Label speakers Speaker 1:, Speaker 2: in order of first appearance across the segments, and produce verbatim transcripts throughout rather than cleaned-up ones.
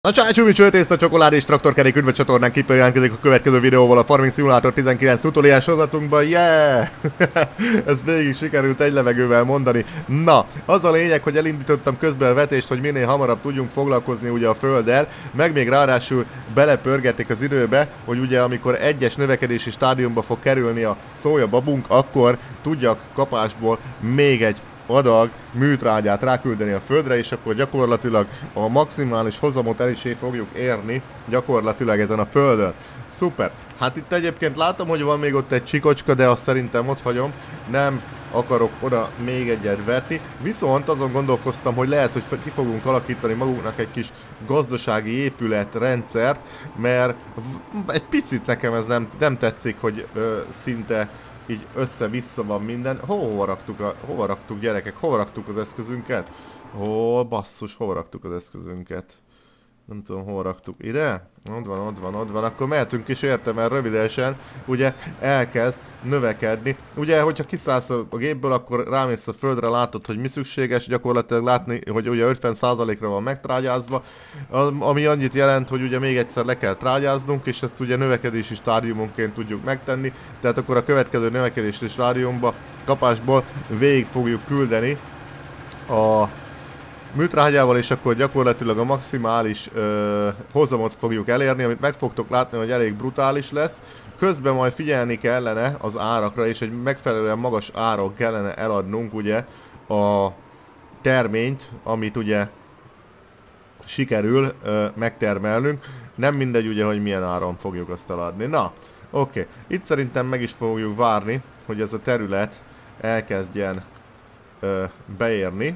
Speaker 1: A csácsúmi csőtészta csokoládé és traktorkerék üdv a csatornán kijelentkezik a következő videóval a Farming Simulator tizenkilenc tutorial sorozatunkban. Yeah! Ezt végig sikerült egy levegővel mondani. Na, az a lényeg, hogy elindítottam közben a vetést, hogy minél hamarabb tudjunk foglalkozni ugye a földdel, meg még ráadásul belepörgették az időbe, hogy ugye amikor egyes növekedési stádiumba fog kerülni a szója babunk, akkor tudjak kapásból még egy adag műtrágyát ráküldeni a földre, és akkor gyakorlatilag a maximális hozamot el is fogjuk érni gyakorlatilag ezen a földön. Szuper! Hát itt egyébként látom, hogy van még ott egy csikocska, de azt szerintem ott hagyom, nem akarok oda még egyet vetni, viszont azon gondolkoztam, hogy lehet, hogy ki fogunk alakítani magunknak egy kis gazdasági épületrendszert, mert egy picit nekem ez nem, nem tetszik, hogy ö, szinte így össze-vissza van minden. Hova raktuk, a, hova raktuk gyerekek? Hova raktuk az eszközünket? Ó, basszus, hova raktuk az eszközünket? Nem tudom, hol raktuk. Ide? Ott van, ott van, ott van. Akkor mehetünk is érte, mert rövidesen ugye elkezd növekedni. Ugye, hogyha kiszállsz a gépből, akkor rámész a földre, látod, hogy mi szükséges, gyakorlatilag látni, hogy ugye ötven százalékra van megtrágyázva, ami annyit jelent, hogy ugye még egyszer le kell trágyáznunk, és ezt ugye növekedési stádiumonként tudjuk megtenni. Tehát akkor a következő növekedési stádiumba kapásból végig fogjuk küldeni a műtrágyával, és akkor gyakorlatilag a maximális ö, hozamot fogjuk elérni, amit meg fogtok látni, hogy elég brutális lesz. Közben majd figyelni kellene az árakra, és egy megfelelően magas áron kellene eladnunk ugye a terményt, amit ugye sikerül ö, megtermelnünk. Nem mindegy ugye, hogy milyen áron fogjuk azt eladni. Na, oké. Okay. Itt szerintem meg is fogjuk várni, hogy ez a terület elkezdjen ö, beérni.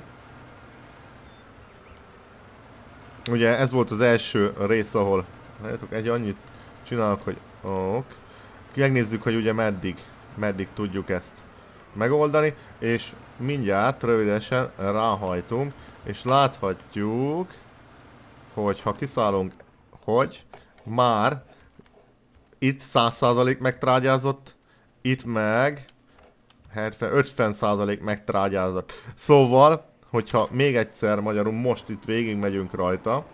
Speaker 1: Ugye ez volt az első rész, ahol látjátok, egy annyit csinálok, hogy ok. Megnézzük, hogy ugye meddig, meddig tudjuk ezt megoldani, és mindjárt rövidesen ráhajtunk, és láthatjuk, hogy ha kiszállunk, hogy már itt száz százalék megtrágyázott, itt meg ötven százalék megtrágyázott. Szóval hogyha még egyszer magyarul most itt végig megyünk rajta,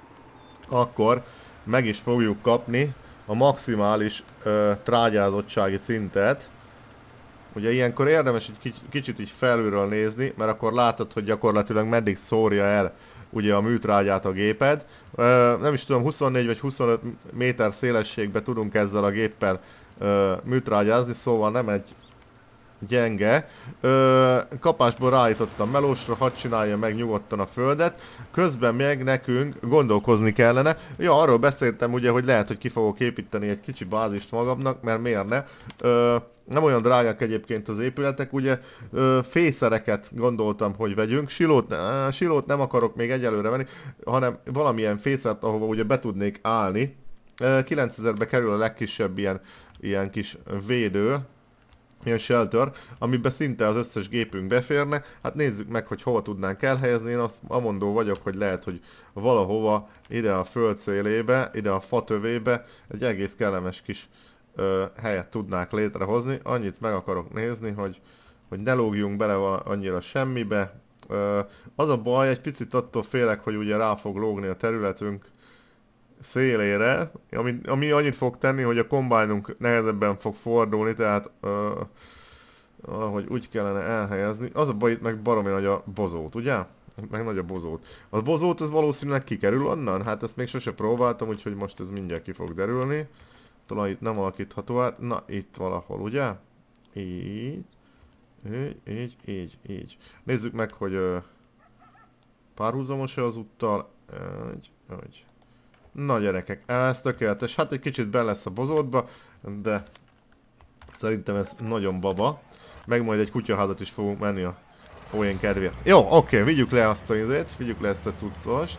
Speaker 1: akkor meg is fogjuk kapni a maximális ö, trágyázottsági szintet. Ugye ilyenkor érdemes egy kicsit, kicsit így felülről nézni, mert akkor látod, hogy gyakorlatilag meddig szórja el ugye a műtrágyát a géped. Ö, nem is tudom, huszonnégy vagy huszonöt méter szélességbe tudunk ezzel a géppel ö, műtrágyázni, szóval nem egy gyenge. Ö, kapásból ráállítottam melósra, hadd csinálja meg nyugodtan a földet. Közben meg nekünk gondolkozni kellene. Ja, arról beszéltem ugye, hogy lehet, hogy ki fogok építeni egy kicsi bázist magamnak, mert miért ne. Ö, nem olyan drágák egyébként az épületek, ugye ö, fészereket gondoltam, hogy vegyünk. Silót, ne, silót nem akarok még egyelőre venni, hanem valamilyen fészert, ahova ugye be tudnék állni. Ö, kilencezerbe kerül a legkisebb ilyen, ilyen kis védő, ilyen shelter, amiben szinte az összes gépünk beférne. Hát nézzük meg, hogy hova tudnánk elhelyezni. Én azt amondó vagyok, hogy lehet, hogy valahova ide a föld szélébe, ide a fa tövébe egy egész kellemes kis ö, helyet tudnánk létrehozni. Annyit meg akarok nézni, hogy, hogy ne lógjunk bele annyira semmibe. Ö, az a baj, egy picit attól félek, hogy ugye rá fog lógni a területünk szélére, ami, ami annyit fog tenni, hogy a kombájnunk nehezebben fog fordulni, tehát uh, valahogy úgy kellene elhelyezni. Az a baj, itt meg baromi nagy a bozót, ugye? Meg nagy a bozót. A bozót az valószínűleg kikerül onnan? Hát ezt még sose próbáltam, úgyhogy most ez mindjárt ki fog derülni. Talán itt nem alakítható át. Na, itt valahol, ugye? Így. Így, így, így, így. Nézzük meg, hogy uh, párhuzamos-e az úttal. Így, így. Na gyerekek, ez tökéletes. Hát egy kicsit be lesz a bozótba, de szerintem ez nagyon baba. Meg majd egy kutyaházat is fogunk menni a olyan kedvéért. Jó, oké, vigyük le azt a izét, vigyük le ezt a cuccost.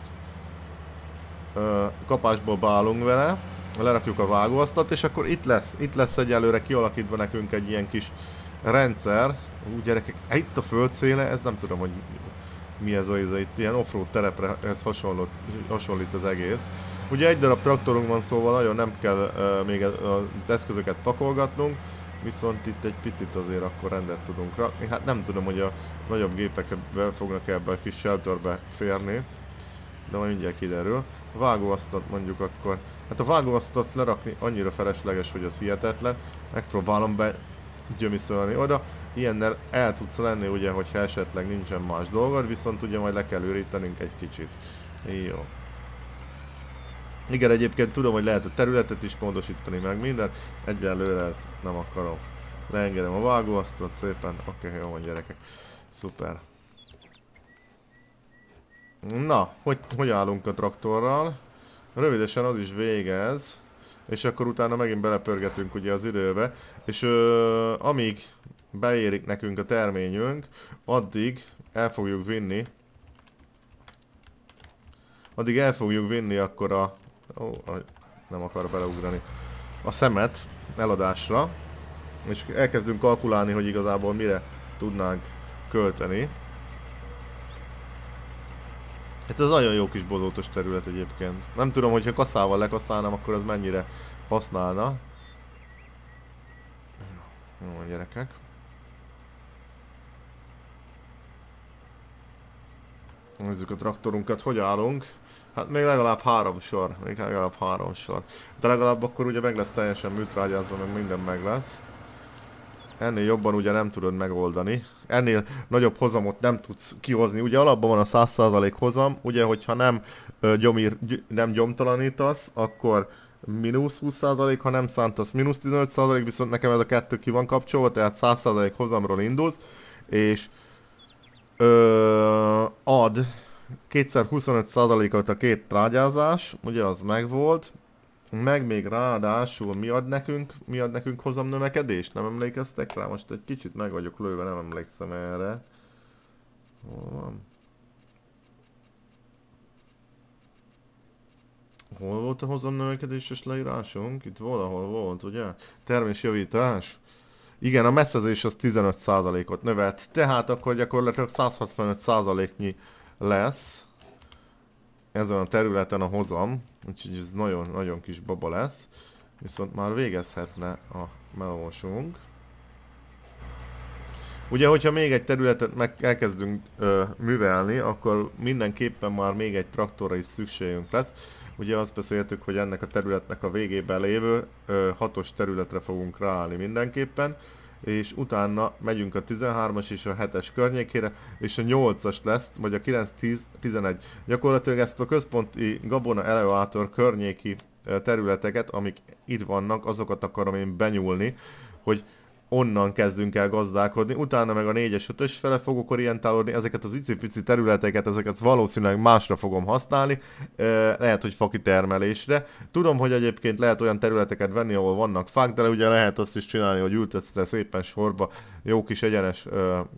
Speaker 1: Ö, kapásból bálunk vele, lerakjuk a vágóasztalt, és akkor itt lesz, itt lesz egyelőre kialakítva nekünk egy ilyen kis rendszer. Ú, gyerekek, itt a földszéle, ez nem tudom, hogy mi ez a izé, itt ilyen offroad terepre ez hasonló, hasonlít az egész. Ugye egy darab traktorunk van, szóval nagyon nem kell uh, még az eszközöket pakolgatnunk, viszont itt egy picit azért akkor rendet tudunk rakni. Hát nem tudom, hogy a nagyobb gépek fognak ebbe a kis shelterbe férni, de majd mindjárt kiderül. vágóasztalt mondjuk akkor. Hát a vágóasztalt lerakni annyira felesleges, hogy az hihetetlen. Megpróbálom be gyömiszölni oda. Ilyennel el tudsz lenni ugye, hogyha esetleg nincsen más dolgod, viszont ugye majd le kell őrítenünk egy kicsit. Jó. Igen, egyébként tudom, hogy lehet a területet is módosítani meg mindent. Egyelőre ezt nem akarom. Leengedem a vágóasztalt szépen. Oké, okay, jó van gyerekek. Szuper. Na, hogy, hogy állunk a traktorral? Rövidesen az is végez. És akkor utána megint belepörgetünk ugye az időbe. És ö, amíg beérik nekünk a terményünk, addig el fogjuk vinni. Addig el fogjuk vinni akkor a... Ó, nem akar beleugrani. A szemet eladásra. És elkezdünk kalkulálni, hogy igazából mire tudnánk költeni. Hát ez nagyon jó kis bozótos terület egyébként. Nem tudom, hogyha kaszával lekaszálnám, akkor az mennyire használna. Jó, gyerekek. Nézzük a traktorunkat, hogy állunk. Hát még legalább három sor, még legalább három sor. De legalább akkor ugye meg lesz teljesen műtrágyázva, meg minden meg lesz. Ennél jobban ugye nem tudod megoldani. Ennél nagyobb hozamot nem tudsz kihozni. Ugye alapban van a száz százalék hozam, ugye hogyha nem, ö, gyomír, gy nem gyomtalanítasz, akkor mínusz húsz százalék, ha nem szántasz mínusz tizenöt százalék, viszont nekem ez a kettő ki van kapcsolva, tehát száz százalék hozamról indulsz, és ö, ad kétszer huszonöt százalékot a két trágyázás, ugye az megvolt, meg még ráadásul mi ad nekünk, mi ad nekünk hozamnövekedést? Nem emlékeztek rá? Most egy kicsit meg vagyok lőve, nem emlékszem erre. Hol van? Hol volt a hozamnövekedéses leírásunk? Itt valahol volt, ugye? Termésjavítás. Igen, a messzezés az tizenöt százalékot növelt, tehát akkor gyakorlatilag száz hatvanöt százaléknyi lesz ezen a területen a hozam, úgyhogy ez nagyon-nagyon kis baba lesz, viszont már végezhetne a melósunk. Ugye, hogyha még egy területet meg elkezdünk ö, művelni, akkor mindenképpen már még egy traktorra is szükségünk lesz. Ugye azt beszéltük, hogy ennek a területnek a végében lévő ö, hatos területre fogunk ráállni mindenképpen, és utána megyünk a tizenhármas és a hetes környékére, és a nyolcas lesz, vagy a kilenc, tíz, tizenegy. Gyakorlatilag ezt a központi gabona elevátor környéki területeket, amik itt vannak, azokat akarom én benyúlni, hogy onnan kezdünk el gazdálkodni, utána meg a négyes, ötös fele fogok orientálódni, ezeket az icipici területeket, ezeket valószínűleg másra fogom használni, lehet, hogy fakitermelésre. Tudom, hogy egyébként lehet olyan területeket venni, ahol vannak fák, de ugye lehet azt is csinálni, hogy ültetsz szépen sorba jó kis egyenes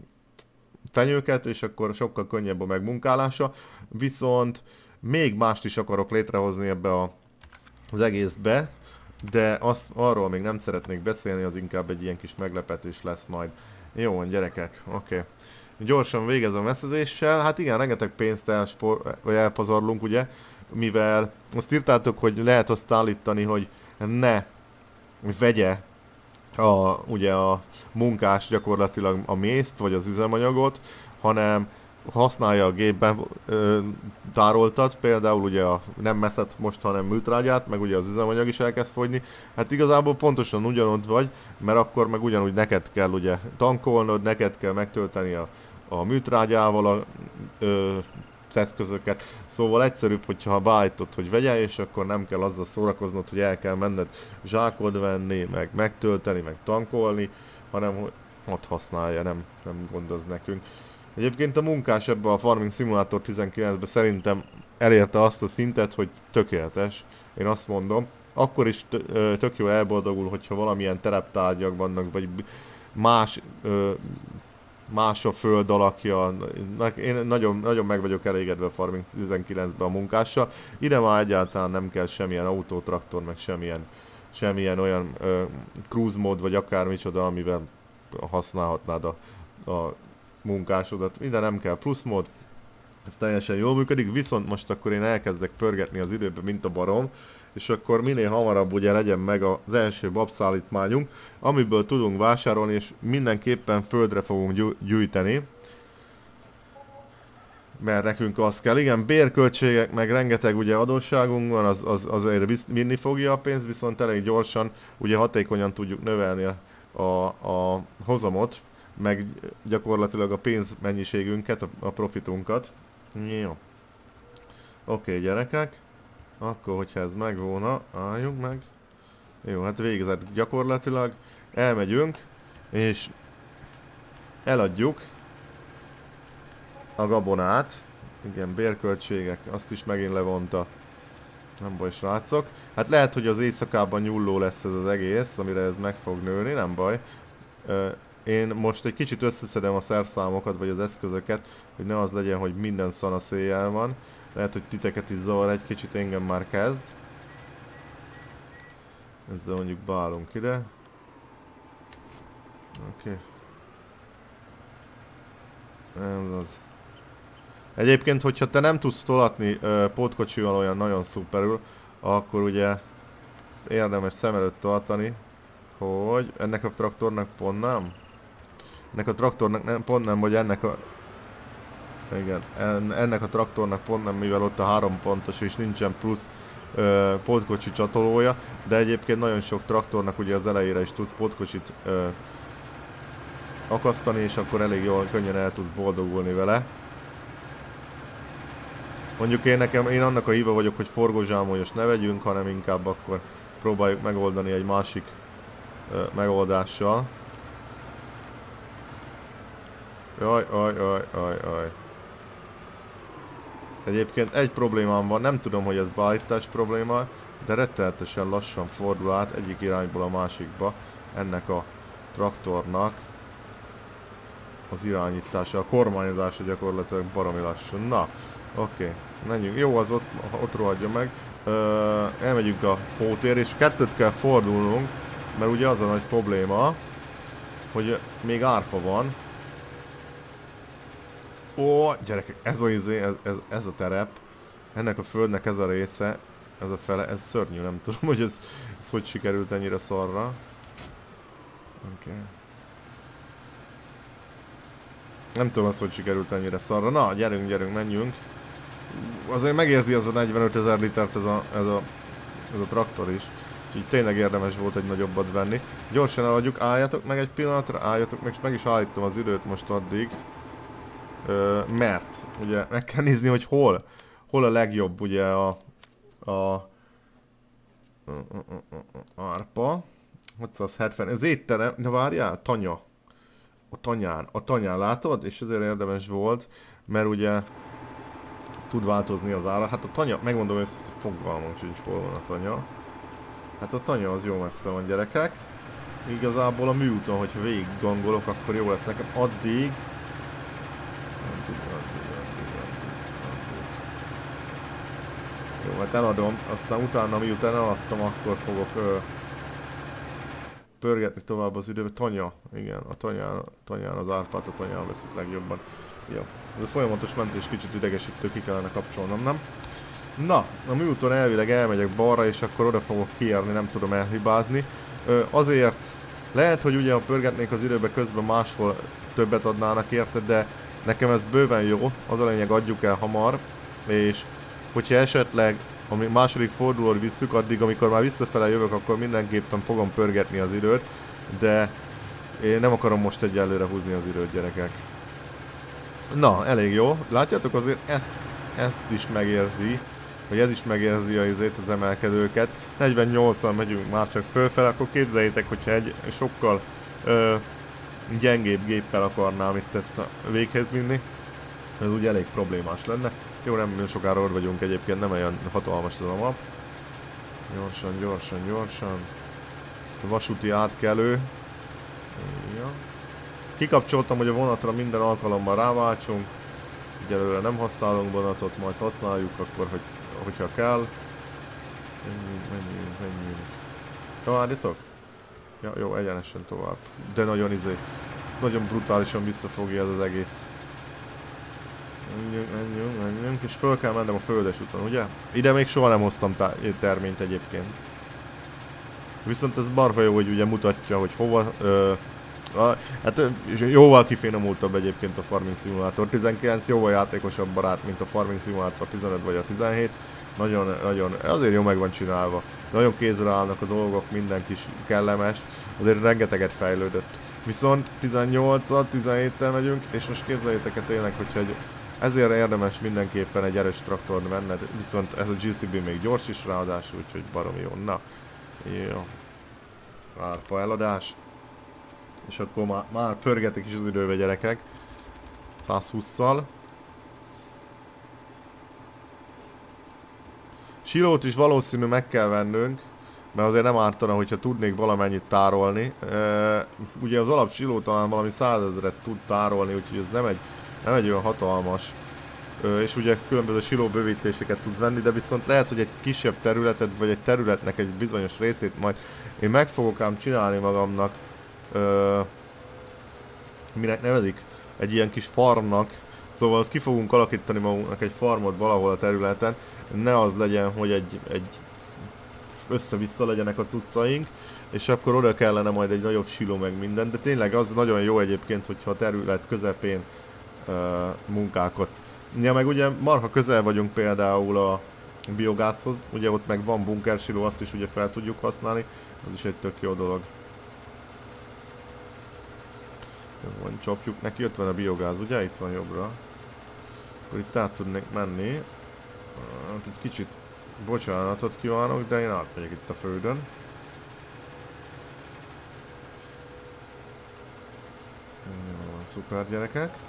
Speaker 1: fenyőket, és akkor sokkal könnyebb a megmunkálása, viszont még mást is akarok létrehozni ebbe a, az egészbe, de azt, arról még nem szeretnék beszélni, az inkább egy ilyen kis meglepetés lesz majd. Jó van gyerekek, oké. Okay. Gyorsan végezem a messzezéssel, hát igen, rengeteg pénzt elspor, vagy elpazarlunk ugye, mivel azt írtátok, hogy lehet azt állítani, hogy ne vegye a, ugye a munkás gyakorlatilag a mészt, vagy az üzemanyagot, hanem használja a gépben ö, tároltat, például ugye a nem messzet most, hanem műtrágyát, meg ugye az üzemanyag is elkezd fogyni. Hát igazából pontosan ugyanott vagy, mert akkor meg ugyanúgy neked kell ugye tankolnod, neked kell megtölteni a, a műtrágyával a ö, eszközöket. Szóval egyszerűbb, hogyha beállítod, hogy vegye, és akkor nem kell azzal szórakoznod, hogy el kell menned zsákod venni, meg megtölteni, meg tankolni, hanem hogy ott használja, nem, nem gondoz nekünk. Egyébként a munkás ebbe a Farming Simulator tizenkilencbe szerintem elérte azt a szintet, hogy tökéletes. Én azt mondom, akkor is tök jó elboldogul, hogyha valamilyen tereptárgyak vannak, vagy más, más a föld alakja. Én nagyon, nagyon meg vagyok elégedve a Farming tizenkilencbe a munkással. Ide már egyáltalán nem kell semmilyen autótraktor, meg semmilyen, semmilyen olyan uh, cruise mód, vagy akármicsoda, amivel használhatnád a, a munkásodat. Minden nem kell pluszmód, ez teljesen jól működik, viszont most akkor én elkezdek pörgetni az időbe, mint a barom, és akkor minél hamarabb ugye legyen meg az első babszállítmányunk, amiből tudunk vásárolni, és mindenképpen földre fogunk gyűjteni. mert nekünk az kell. Igen, bérköltségek, meg rengeteg ugye adósságunk van, az, az, azért vinni fogja a pénzt, viszont elég gyorsan, ugye hatékonyan tudjuk növelni a, a, a hozamot, meg gyakorlatilag a pénzmennyiségünket, a, a profitunkat. Jó. Oké, okay, gyerekek. Akkor, hogyha ez megvolna, álljunk meg. Jó, hát végzett gyakorlatilag. Elmegyünk, és eladjuk a gabonát. Igen, bérköltségek, azt is megint levonta. Nem baj, srácok. Hát lehet, hogy az éjszakában nyulló lesz ez az egész, amire ez meg fog nőni, nem baj. Én most egy kicsit összeszedem a szerszámokat, vagy az eszközöket, hogy ne az legyen, hogy minden szana széjjel van. Lehet, hogy titeket is zavar egy kicsit, engem már kezd. Ezzel mondjuk beállunk ide. Oké. Okay. Ez az. Egyébként, hogyha te nem tudsz tolatni uh, pótkocsival olyan nagyon szuperül, akkor ugye ezt érdemes szem előtt tartani, hogy ennek a traktornak pont nem. Ennek a traktornak nem, pont nem, vagy ennek a... Igen, en, ennek a traktornak pont nem, mivel ott a három pontos és nincsen plusz uh, pótkocsi csatolója, de egyébként nagyon sok traktornak ugye az elejére is tudsz pótkocsit uh, akasztani, és akkor elég jól, könnyen el tudsz boldogulni vele. Mondjuk én nekem, én annak a híve vagyok, hogy forgózsámolyos ne vegyünk, hanem inkább akkor próbáljuk megoldani egy másik ö, megoldással. Jaj, jaj, jaj, jaj, jaj. Egyébként egy problémám van, nem tudom, hogy ez beállítás probléma, de rettenetesen lassan fordul át egyik irányból a másikba ennek a traktornak az irányítása, a kormányzása gyakorlatilag baromi lassan. Na, oké, okay. Menjünk. Jó, az ott, ott rohadja meg. Ö, elmegyünk a pótérre, és kettőt kell fordulnunk, mert ugye az a nagy probléma, hogy még árpa van. Ó, gyerekek, ez a izé, ez, ez, ez a terep, ennek a földnek ez a része, ez a fele, ez szörnyű, nem tudom, hogy ez, ez hogy sikerült ennyire szarra. Oké. Okay. Nem tudom azt, hogy sikerült ennyire szarra. Na, gyerünk, gyerünk, menjünk. Azért megérzi az a negyvenötezer litert ez a, ez, a, ez a traktor is. Úgyhogy tényleg érdemes volt egy nagyobbat venni. Gyorsan eladjuk, álljatok meg egy pillanatra, álljatok meg, és meg is állítom az időt most addig. Ö, mert, ugye meg kell nézni, hogy hol, hol a legjobb ugye a, a, a, a, a árpa. hatszázhetven, ez étterem, de várjál, tanya. A tanyán, a tanyán látod? És ezért érdemes volt, mert ugye tud változni az ára. Hát a tanya, megmondom őszintén, fogalmam sincs, hol van a tanya. Hát a tanya az jó messze van, gyerekek. Igazából a műúton, hogyha végig gangolok, akkor jó lesz nekem. Addig... Addig, addig, addig, addig, addig. Jó, hát eladom, aztán utána miután eladtam, akkor fogok... Ö, pörgetni tovább az időbe. Tanya, igen, a tanyán, tanyán az árpát, a tanyán veszik legjobban. Jó, ez a folyamatos mentés kicsit idegesítő, ki kellene kapcsolnom, nem? Na, a műúton elvileg elmegyek balra, és akkor oda fogok kiérni, nem tudom elhibázni. Ö, azért lehet, hogy ugye ha pörgetnék az időbe, közben máshol többet adnának érte, de nekem ez bőven jó, az a lényeg, adjuk el hamar, és hogyha esetleg a második fordulót visszük, addig, amikor már visszafele jövök, akkor mindenképpen fogom pörgetni az időt, de én nem akarom most egyelőre húzni az időt, gyerekek. Na, elég jó. Látjátok, azért ezt, ezt is megérzi, vagy ez is megérzi a izét, az emelkedőket. negyvennyolccal megyünk már csak fölfele, akkor képzeljétek, hogyha egy sokkal ö, gyengébb géppel akarnám itt ezt a véghez vinni, ez ugye elég problémás lenne. Jó, nem sokára ott vagyunk egyébként, nem olyan hatalmas ez a map. Gyorsan, gyorsan, gyorsan. Vasúti átkelő. Ja. Kikapcsoltam, hogy a vonatra minden alkalommal ráváltsunk. Egyelőre nem használunk vonatot, majd használjuk akkor, hogy, hogyha kell. Menjünk, menjünk, menjünk. Várjatok? Ja, jó, egyenesen tovább. De nagyon izé. Ezt nagyon brutálisan visszafogja ez az egész. Menjünk, menjünk, menjünk, és föl kell mennem a földes úton, ugye? Ide még soha nem hoztam terményt egyébként. Viszont ez marha jó, hogy ugye mutatja, hogy hova ö, Hát jóval kifinomultabb egyébként a Farming Simulator tizenkilenc, jóval játékosabb barát, mint a Farming Simulator tizenöt vagy a tizenhét. Nagyon, nagyon, azért jó meg van csinálva. Nagyon kézre állnak a dolgok, minden kis kellemes, azért rengeteget fejlődött. Viszont tizennyolccal, tizenhéttel megyünk, és most képzeljétek el tényleg, hogyha egy, ezért érdemes mindenképpen egy erős traktort venned, viszont ez a gé cé bé még gyors is ráadásul, úgyhogy baromi jó. Na, jó. Árpa eladás. És akkor már, már pörgetik is az időbe, gyerekek. száz hússzal. Silót is valószínű meg kell vennünk, mert azért nem ártana, hogyha tudnék valamennyit tárolni. E, ugye az alap siló talán valami százezret tud tárolni, úgyhogy ez nem egy, nem egy olyan hatalmas. E, és ugye különböző siló bővítéseket tudsz venni, de viszont lehet, hogy egy kisebb területet, vagy egy területnek egy bizonyos részét majd én meg fogok ám csinálni magamnak. E, minek nevezik? Egy ilyen kis farmnak. Szóval ki fogunk alakítani magunknak egy farmot valahol a területen. Ne az legyen, hogy egy, egy össze-vissza legyenek a cuccaink, és akkor oda kellene majd egy nagyobb siló meg minden, de tényleg az nagyon jó egyébként, hogyha a terület közepén uh, munkálkodsz. Ja, meg ugye marha közel vagyunk például a biogázhoz, ugye ott meg van bunkersiló, azt is ugye fel tudjuk használni, az is egy tök jó dolog. Jó, van, csapjuk neki, ott van a biogáz, ugye? Itt van jobbra. Akkor itt át tudnék menni. Hát egy kicsit bocsánatot kívánok, de én átmegyek itt a földön. Jó, szuper gyerekek.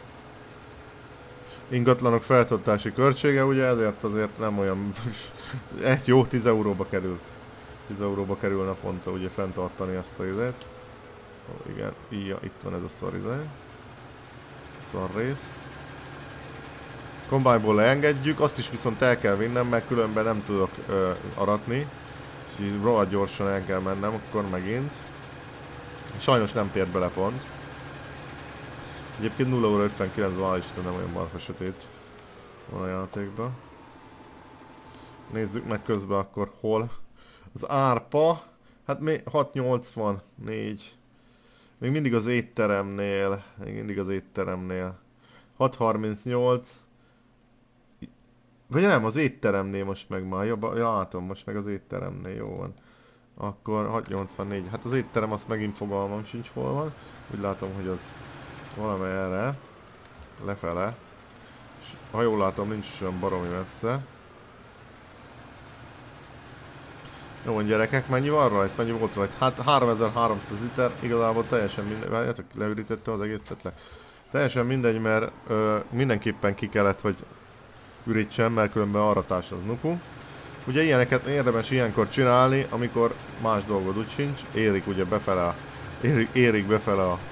Speaker 1: Ingatlanok feltartási költsége, ugye ezért azért nem olyan... egy jó tíz euróba került. tíz euróba kerül naponta ugye fenntartani ezt a izét. Oh, igen, ja, itt van ez a szar izé. Szar rész. Kombájból leengedjük, azt is viszont el kell vinnem, mert különben nem tudok ö, aratni. Úgyhogy rohadt gyorsan el kell mennem, akkor megint. Sajnos nem tért bele pont. Egyébként nulla óra ötvenkilenc van, Isten, nem olyan marha sötét van a játékban. Nézzük meg közben akkor hol. Az árpa, hát még hat nyolcvannégy. Még mindig az étteremnél, még mindig az étteremnél. hat harmincnyolc. Vagy nem, az étteremnél most meg már, jobb, ja, látom, most meg az étteremnél, jó van. Akkor hat nyolcvannégy, hát az étterem azt megint fogalmam sincs hol van. Úgy látom, hogy az valamelyre, lefele. És ha jól látom, nincs olyan baromi messze. Jó van gyerekek, mennyi van rajt? Mennyi volt rajt? Hát háromezer-háromszáz liter, igazából teljesen mindegy, várjátok, leürítettem az egészet le. Teljesen mindegy, mert ö, mindenképpen ki kellett, hogy ürítsem, mert különben aratás az nuku. Ugye ilyeneket érdemes ilyenkor csinálni, amikor más dolgod úgy sincs, érik ugye befele a, érik, érik befele a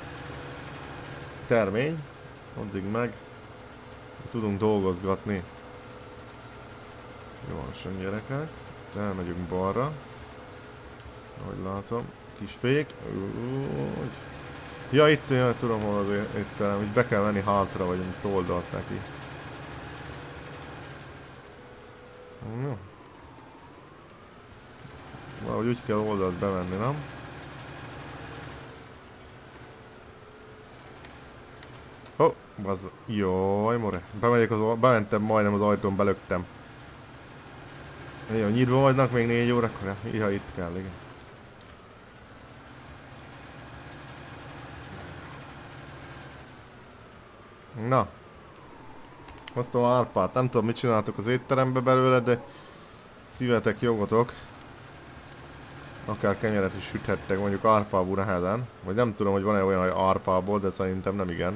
Speaker 1: termény, addig meg tudunk dolgozgatni. Gyorsan gyerekek, elmegyünk balra, ahogy látom, kis fék, úgy. Ja, itt, ja, tudom hol az étterem, itt be kell menni hátra, vagy amit oldalt neki. Jó. Valahogy úgy kell oldalt bemenni, nem? Oh, bazd. Jaj, more. Bemegyek az, bementem majdnem az ajtón, belöktem. Jó, nyitva vagynak még négy órakor? Ja, itt kell, igen. Na. Hoztam a árpát. Nem tudom, mit csináltok az étterembe belőle, de szívetek jogotok. Akár kenyeret is süthettek, mondjuk árpából nehezen. Vagy nem tudom, hogy van-e olyan, hogy árpából, de szerintem nem igen.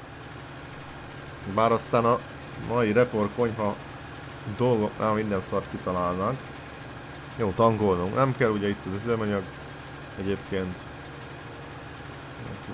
Speaker 1: Bár aztán a mai reporkonyha dolgok, nem minden szart kitalálnak. Jó, tankolnunk. Nem kell ugye itt az üzemanyag egyébként. Okay.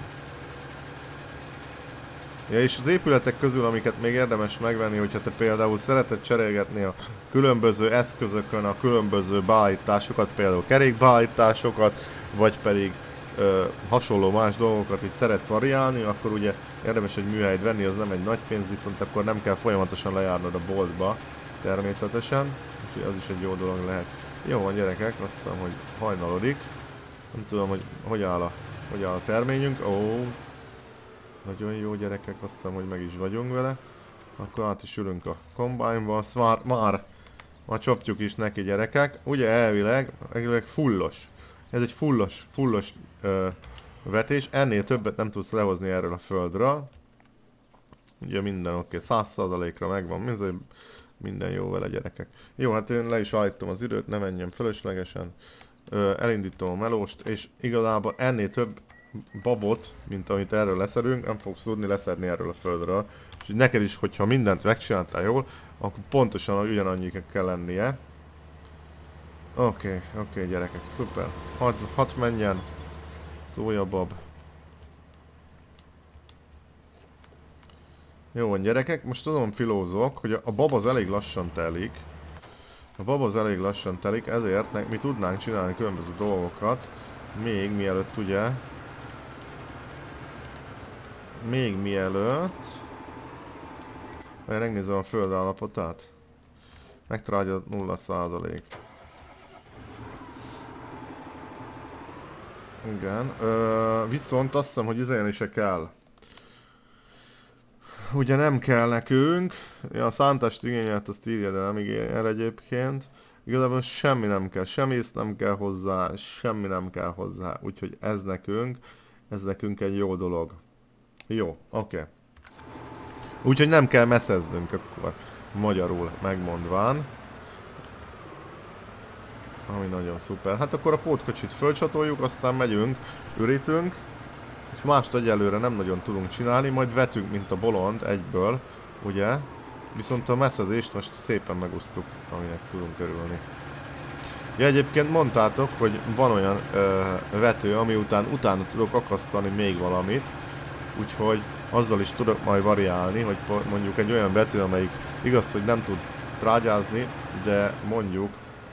Speaker 1: Ja, és az épületek közül, amiket még érdemes megvenni, hogyha te például szereted cserélgetni a különböző eszközökön a különböző beállításokat, például kerékbeállításokat, vagy pedig ö, hasonló más dolgokat itt szeretsz variálni, akkor ugye érdemes egy műhelyt venni, az nem egy nagy pénz, viszont akkor nem kell folyamatosan lejárnod a boltba, természetesen, úgyhogy az is egy jó dolog lehet. Jó van gyerekek, azt hiszem, hogy hajnalodik. Nem tudom, hogy hogy áll a ugye a terményünk. Ó, nagyon jó gyerekek, azt hiszem, hogy meg is vagyunk vele. Akkor át is ülünk a kombányba, azt már, már, már csapjuk is neki gyerekek. Ugye elvileg, elvileg fullos. Ez egy fullos, fullos ö, vetés, ennél többet nem tudsz lehozni erről a földről. Ugye minden oké, okay. száz százalékra megvan, minden, minden jó vele gyerekek. Jó, hát én le is állítom az időt, ne menjem fölöslegesen. Ö, elindítom a melóst, és igazából ennél több babot, mint amit erről leszedünk, nem fogsz tudni leszedni erről a földről. Úgyhogy neked is, hogyha mindent megcsináltál jól, akkor pontosan ugyanannyi kell lennie. Oké, okay, oké okay, gyerekek, szuper. Hadd had menjen. Szójabab. Jó van gyerekek, most azon filózok, hogy a bab az elég lassan telik. A bab az elég lassan telik, ezért mi tudnánk csinálni különböző dolgokat. Még mielőtt ugye... Még mielőtt... Vagy megnézem a föld állapotát. Megtalálja nulla százalék. Igen, Ö, viszont azt hiszem, hogy üzenni se kell. Ugye nem kell nekünk. Ja, a szántást igényelt, azt írja, de nem igényel egyébként. Igazából semmi nem kell, semmi ész nem kell hozzá, semmi nem kell hozzá. Úgyhogy ez nekünk, ez nekünk egy jó dolog. Jó, oké. Okay. Úgyhogy nem kell messzeznünk akkor, magyarul megmondván. Ami nagyon szuper. Hát akkor a pótkocsit fölcsatoljuk, aztán megyünk, ürítünk. És mást egyelőre nem nagyon tudunk csinálni, majd vetünk, mint a bolond egyből, ugye? Viszont a messzezést most szépen megusztuk, aminek tudunk örülni. Ja, egyébként mondtátok, hogy van olyan ö, vető, ami után utána tudok akasztani még valamit, úgyhogy azzal is tudok majd variálni, hogy mondjuk egy olyan vető, amelyik igaz, hogy nem tud trágyázni, de mondjuk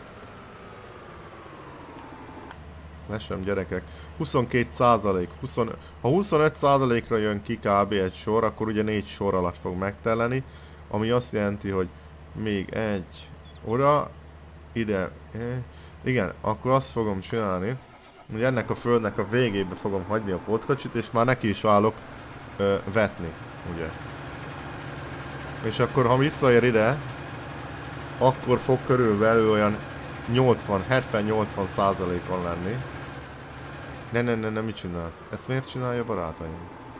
Speaker 1: lesem gyerekek, huszonkét százalék, húsz, ha huszonöt százalékra jön ki kb. Egy sor, akkor ugye négy sor alatt fog megteleni, ami azt jelenti, hogy még egy oda, ide, eh, igen, akkor azt fogom csinálni, hogy ennek a földnek a végébe fogom hagyni a pótkocsit, és már neki is állok ö, vetni, ugye. És akkor ha visszaér ide, akkor fog körülbelül olyan nyolcvan, hetven-nyolcvan százalékon lenni. Ne, ne, ne, ne, mit csinálsz? Ezt miért csinálja, barátaim?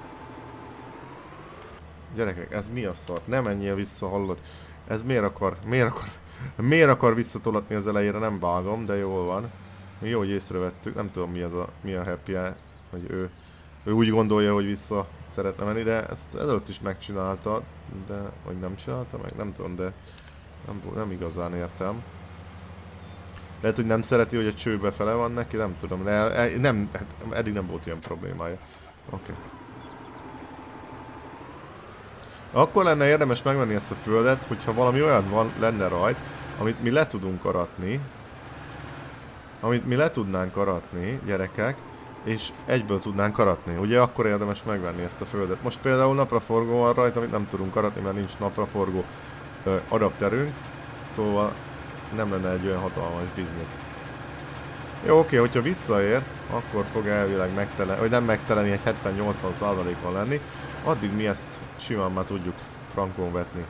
Speaker 1: Gyerekek, ez mi a szar? Ne menjél vissza, hallod? Ez miért akar, miért akar, miért akar visszatolatni az elejére? Nem vágom, de jól van. Mi jó, hogy észrevettük, nem tudom mi az a, mi a happy, hogy ő, ő úgy gondolja, hogy vissza szeretne menni, de ezt ezelőtt is megcsinálta, de, vagy nem csinálta meg, nem tudom, de nem, nem igazán értem. Lehet, hogy nem szereti, hogy a csőbe fele van neki, nem tudom, de nem, hát eddig nem volt ilyen problémája. Oké. Okay. Akkor lenne érdemes megvenni ezt a földet, hogyha valami olyan van, lenne rajt, amit mi le tudunk aratni. Amit mi le tudnánk aratni, gyerekek, és egyből tudnánk aratni. Ugye akkor érdemes megvenni ezt a földet. Most például napraforgó van rajta, amit nem tudunk aratni, mert nincs napraforgó ö, adapterünk. Szóval nem lenne egy olyan hatalmas biznisz. Jó, oké, hogyha visszaér, akkor fog elvileg megtelen, vagy nem megteleni, egy hetven-nyolcvan százalékon lenni. Addig mi ezt simán már tudjuk frankon vetni.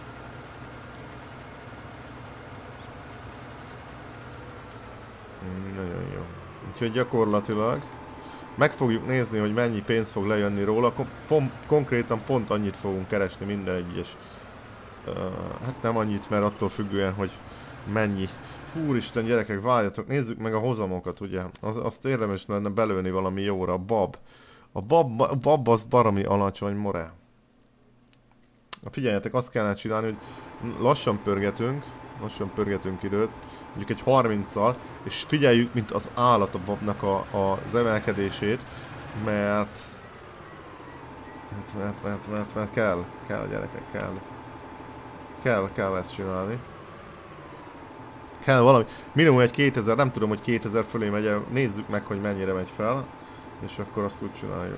Speaker 1: Mm, nagyon jó. Úgyhogy gyakorlatilag meg fogjuk nézni, hogy mennyi pénz fog lejönni róla. Pont, konkrétan pont annyit fogunk keresni minden egyes. Uh, hát nem annyit, mert attól függően, hogy mennyi. Úristen gyerekek, várjatok, nézzük meg a hozamokat, ugye. Az, azt érdemes lenne belőni valami jóra. A bab. A bab, a bab az baromi alacsony more. Figyeljetek, azt kellene csinálni, hogy lassan pörgetünk, lassan pörgetünk időt, mondjuk egy harminccal, és figyeljük, mint az állat a babnak a, a, az emelkedését, mert... Mert, mert, mert, mert, mert kell, kell gyerekek, kell. Kell, kell ezt csinálni. Kell valami, minimum egy kétezer, nem tudom, hogy kétezer fölé megy, nézzük meg, hogy mennyire megy fel, és akkor azt úgy csináljuk.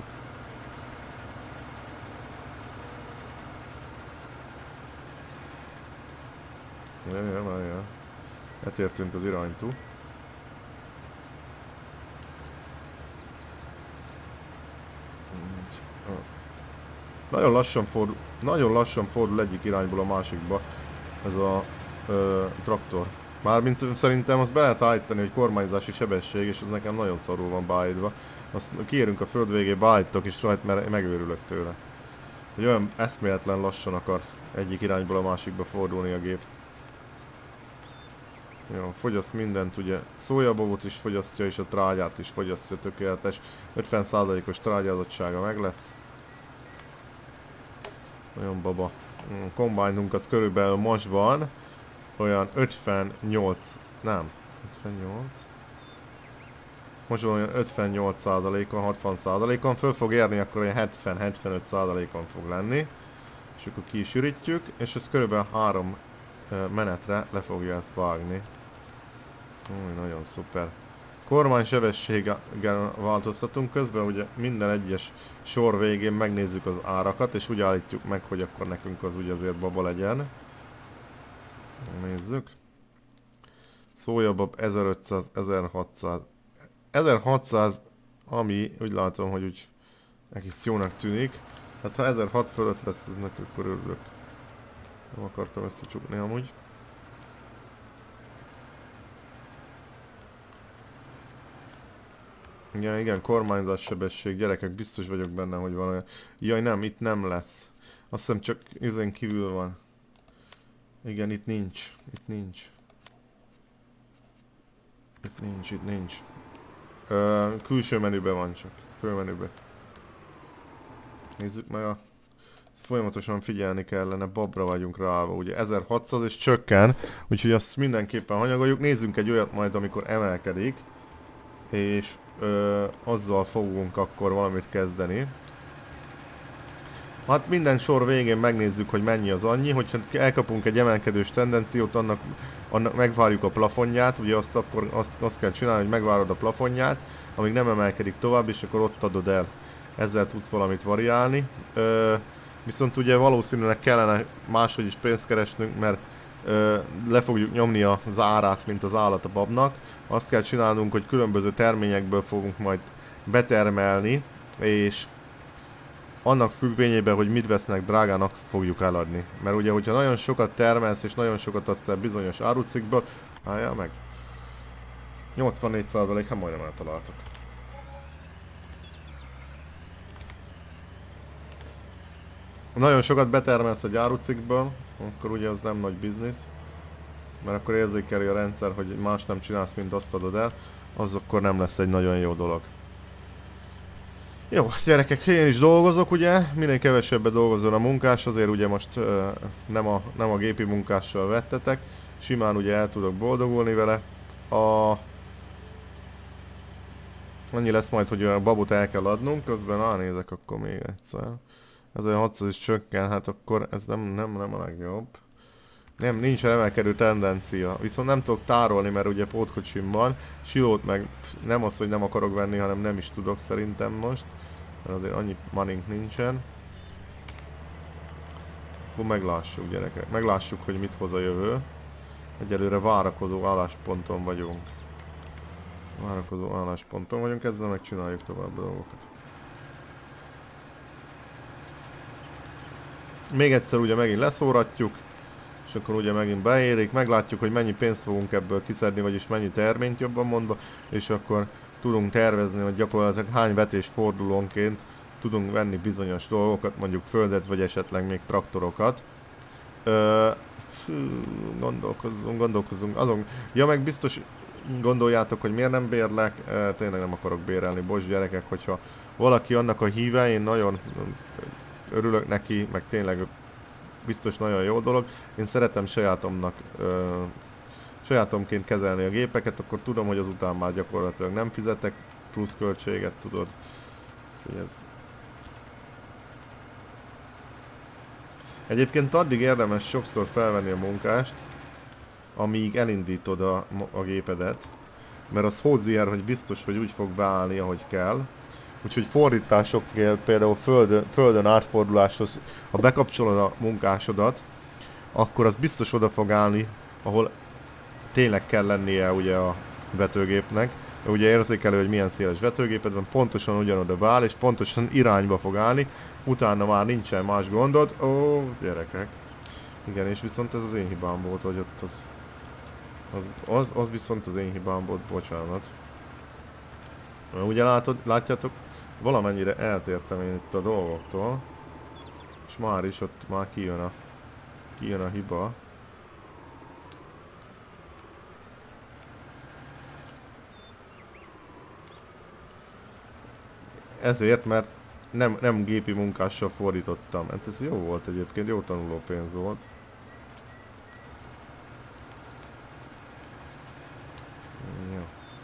Speaker 1: Ja, ja, ja. Eltértünk az iránytól. Nagyon lassan fordul, nagyon lassan fordul egyik irányból a másikba ez a ö, traktor. Mármint szerintem azt be lehet állítani, hogy kormányzási sebesség, és ez nekem nagyon szarul van beállítva. Azt kiérünk a föld végé, beállítok is rajta, mert megőrülök tőle. Egy olyan eszméletlen lassan akar egyik irányból a másikba fordulni a gép. Jó, fogyaszt mindent, ugye szójababot is fogyasztja, és a trágyát is fogyasztja, tökéletes. ötven százalékos trágyázottsága meg lesz. Nagyon baba. Kombájnunk az körülbelül most van olyan ötvennyolc, nem, ötvennyolc. Most van olyan ötvennyolc százalékon, hatvan százalékon, föl fog érni, akkor olyan hetven-hetvenöt százalékon fog lenni. És akkor ki is ürítjük, és ez körülbelül három menetre le fogja ezt vágni. Új, nagyon szuper. Kormánysebességgel változtatunk közben, ugye minden egyes sor végén megnézzük az árakat, és úgy állítjuk meg, hogy akkor nekünk az úgy azért baba legyen. Nézzük. Szójabab ezerötszáz, ezerhatszáz. ezerhatszáz, ami úgy látom, hogy úgy egész jónak tűnik. Hát ha ezerhatszáz fölött lesz, ez nekünk, akkor örülök. Nem akartam összecsukni amúgy. Ja, igen, kormányzás sebesség, gyerekek, biztos vagyok benne, hogy van olyan. Jaj, nem, itt nem lesz. Azt hiszem csak ezen kívül van. Igen, itt nincs. Itt nincs. Itt nincs, itt nincs. Ö, külső menüben van csak. Főmenüben. Nézzük meg a... Ezt folyamatosan figyelni kellene, babra vagyunk ráállva, ugye ezerhatszáz és csökken, úgyhogy azt mindenképpen hanyagoljuk. Nézzünk egy olyat majd, amikor emelkedik, és ö, azzal fogunk akkor valamit kezdeni. Hát minden sor végén megnézzük, hogy mennyi az annyi, hogyha elkapunk egy emelkedős tendenciót, annak, annak megvárjuk a plafonját, ugye azt akkor azt, azt kell csinálni, hogy megvárod a plafonját, amíg nem emelkedik tovább, és akkor ott adod el. Ezzel tudsz valamit variálni. Ö, viszont ugye valószínűleg kellene máshogy is pénzt keresnünk, mert ö, le fogjuk nyomni az árát, mint az állat a babnak. Azt kell csinálnunk, hogy különböző terményekből fogunk majd betermelni, és annak függvényében, hogy mit vesznek drágán, azt fogjuk eladni. Mert ugye, hogyha nagyon sokat termelsz és nagyon sokat adsz el bizonyos árucikkből, álljál meg. nyolcvannégy százalék, hát majdnem eltaláltak. Ha nagyon sokat betermelsz egy árucikkből, akkor ugye az nem nagy biznisz. Mert akkor érzékeli a rendszer, hogy más nem csinálsz, mint azt adod el, az akkor nem lesz egy nagyon jó dolog. Jó, gyerekek, én is dolgozok, ugye, minél kevesebbet dolgozol a munkás, azért ugye most uh, nem, a, nem a gépi munkással vettetek, simán ugye el tudok boldogulni vele. A... Annyi lesz majd, hogy a babot el kell adnunk, közben ránézek akkor még egyszer. Ez olyan hatszáz is csökken, hát akkor ez nem, nem, nem a legjobb. Nem, nincs emelkedő tendencia, viszont nem tudok tárolni, mert ugye pótkocsim van. Silót meg nem az, hogy nem akarok venni, hanem nem is tudok szerintem most. Mert azért annyi moneynk nincsen. Akkor meglássuk, gyerekek. Meglássuk, hogy mit hoz a jövő. Egyelőre várakozó állásponton vagyunk. Várakozó állásponton vagyunk, ezzel megcsináljuk tovább a dolgokat. Még egyszer ugye megint leszóratjuk. És akkor ugye megint beérik, meglátjuk, hogy mennyi pénzt fogunk ebből kiszedni, vagyis mennyi terményt jobban mondva, és akkor tudunk tervezni, hogy gyakorlatilag hány vetés fordulónként tudunk venni bizonyos dolgokat, mondjuk földet, vagy esetleg még traktorokat. Ö, fű, gondolkozzunk, gondolkozzunk, azon, ja meg biztos gondoljátok, hogy miért nem bérlek, e, tényleg nem akarok bérelni, bocs gyerekek, hogyha valaki annak a híve, én nagyon örülök neki, meg tényleg biztos nagyon jó dolog. Én szeretem sajátomnak, ö, sajátomként kezelni a gépeket, akkor tudom, hogy azután már gyakorlatilag nem fizetek plusz költséget, tudod. Úgyhogy ez. Egyébként addig érdemes sokszor felvenni a munkást, amíg elindítod a, a gépedet, mert az hódzier, hogy biztos, hogy úgy fog beállni, ahogy kell. Úgyhogy fordításokért, például földön, földön átforduláshoz, ha bekapcsolod a munkásodat, akkor az biztos oda fog állni, ahol tényleg kell lennie ugye a vetőgépnek. Ugye érzékelő, hogy milyen széles vetőgéped van, pontosan ugyanoda beáll, és pontosan irányba fog állni, utána már nincsen más gondod. Ó, gyerekek. Igen, és viszont ez az én hibám volt, hogy ott az... Az, az, az viszont az én hibám volt, bocsánat. Ugye látod, látjátok, valamennyire eltértem én itt a dolgoktól. És már is ott már kijön a, kijön a hiba. Ezért, mert nem, nem gépi munkással fordítottam. Hát ez jó volt egyébként, jó tanuló pénz volt. Jó.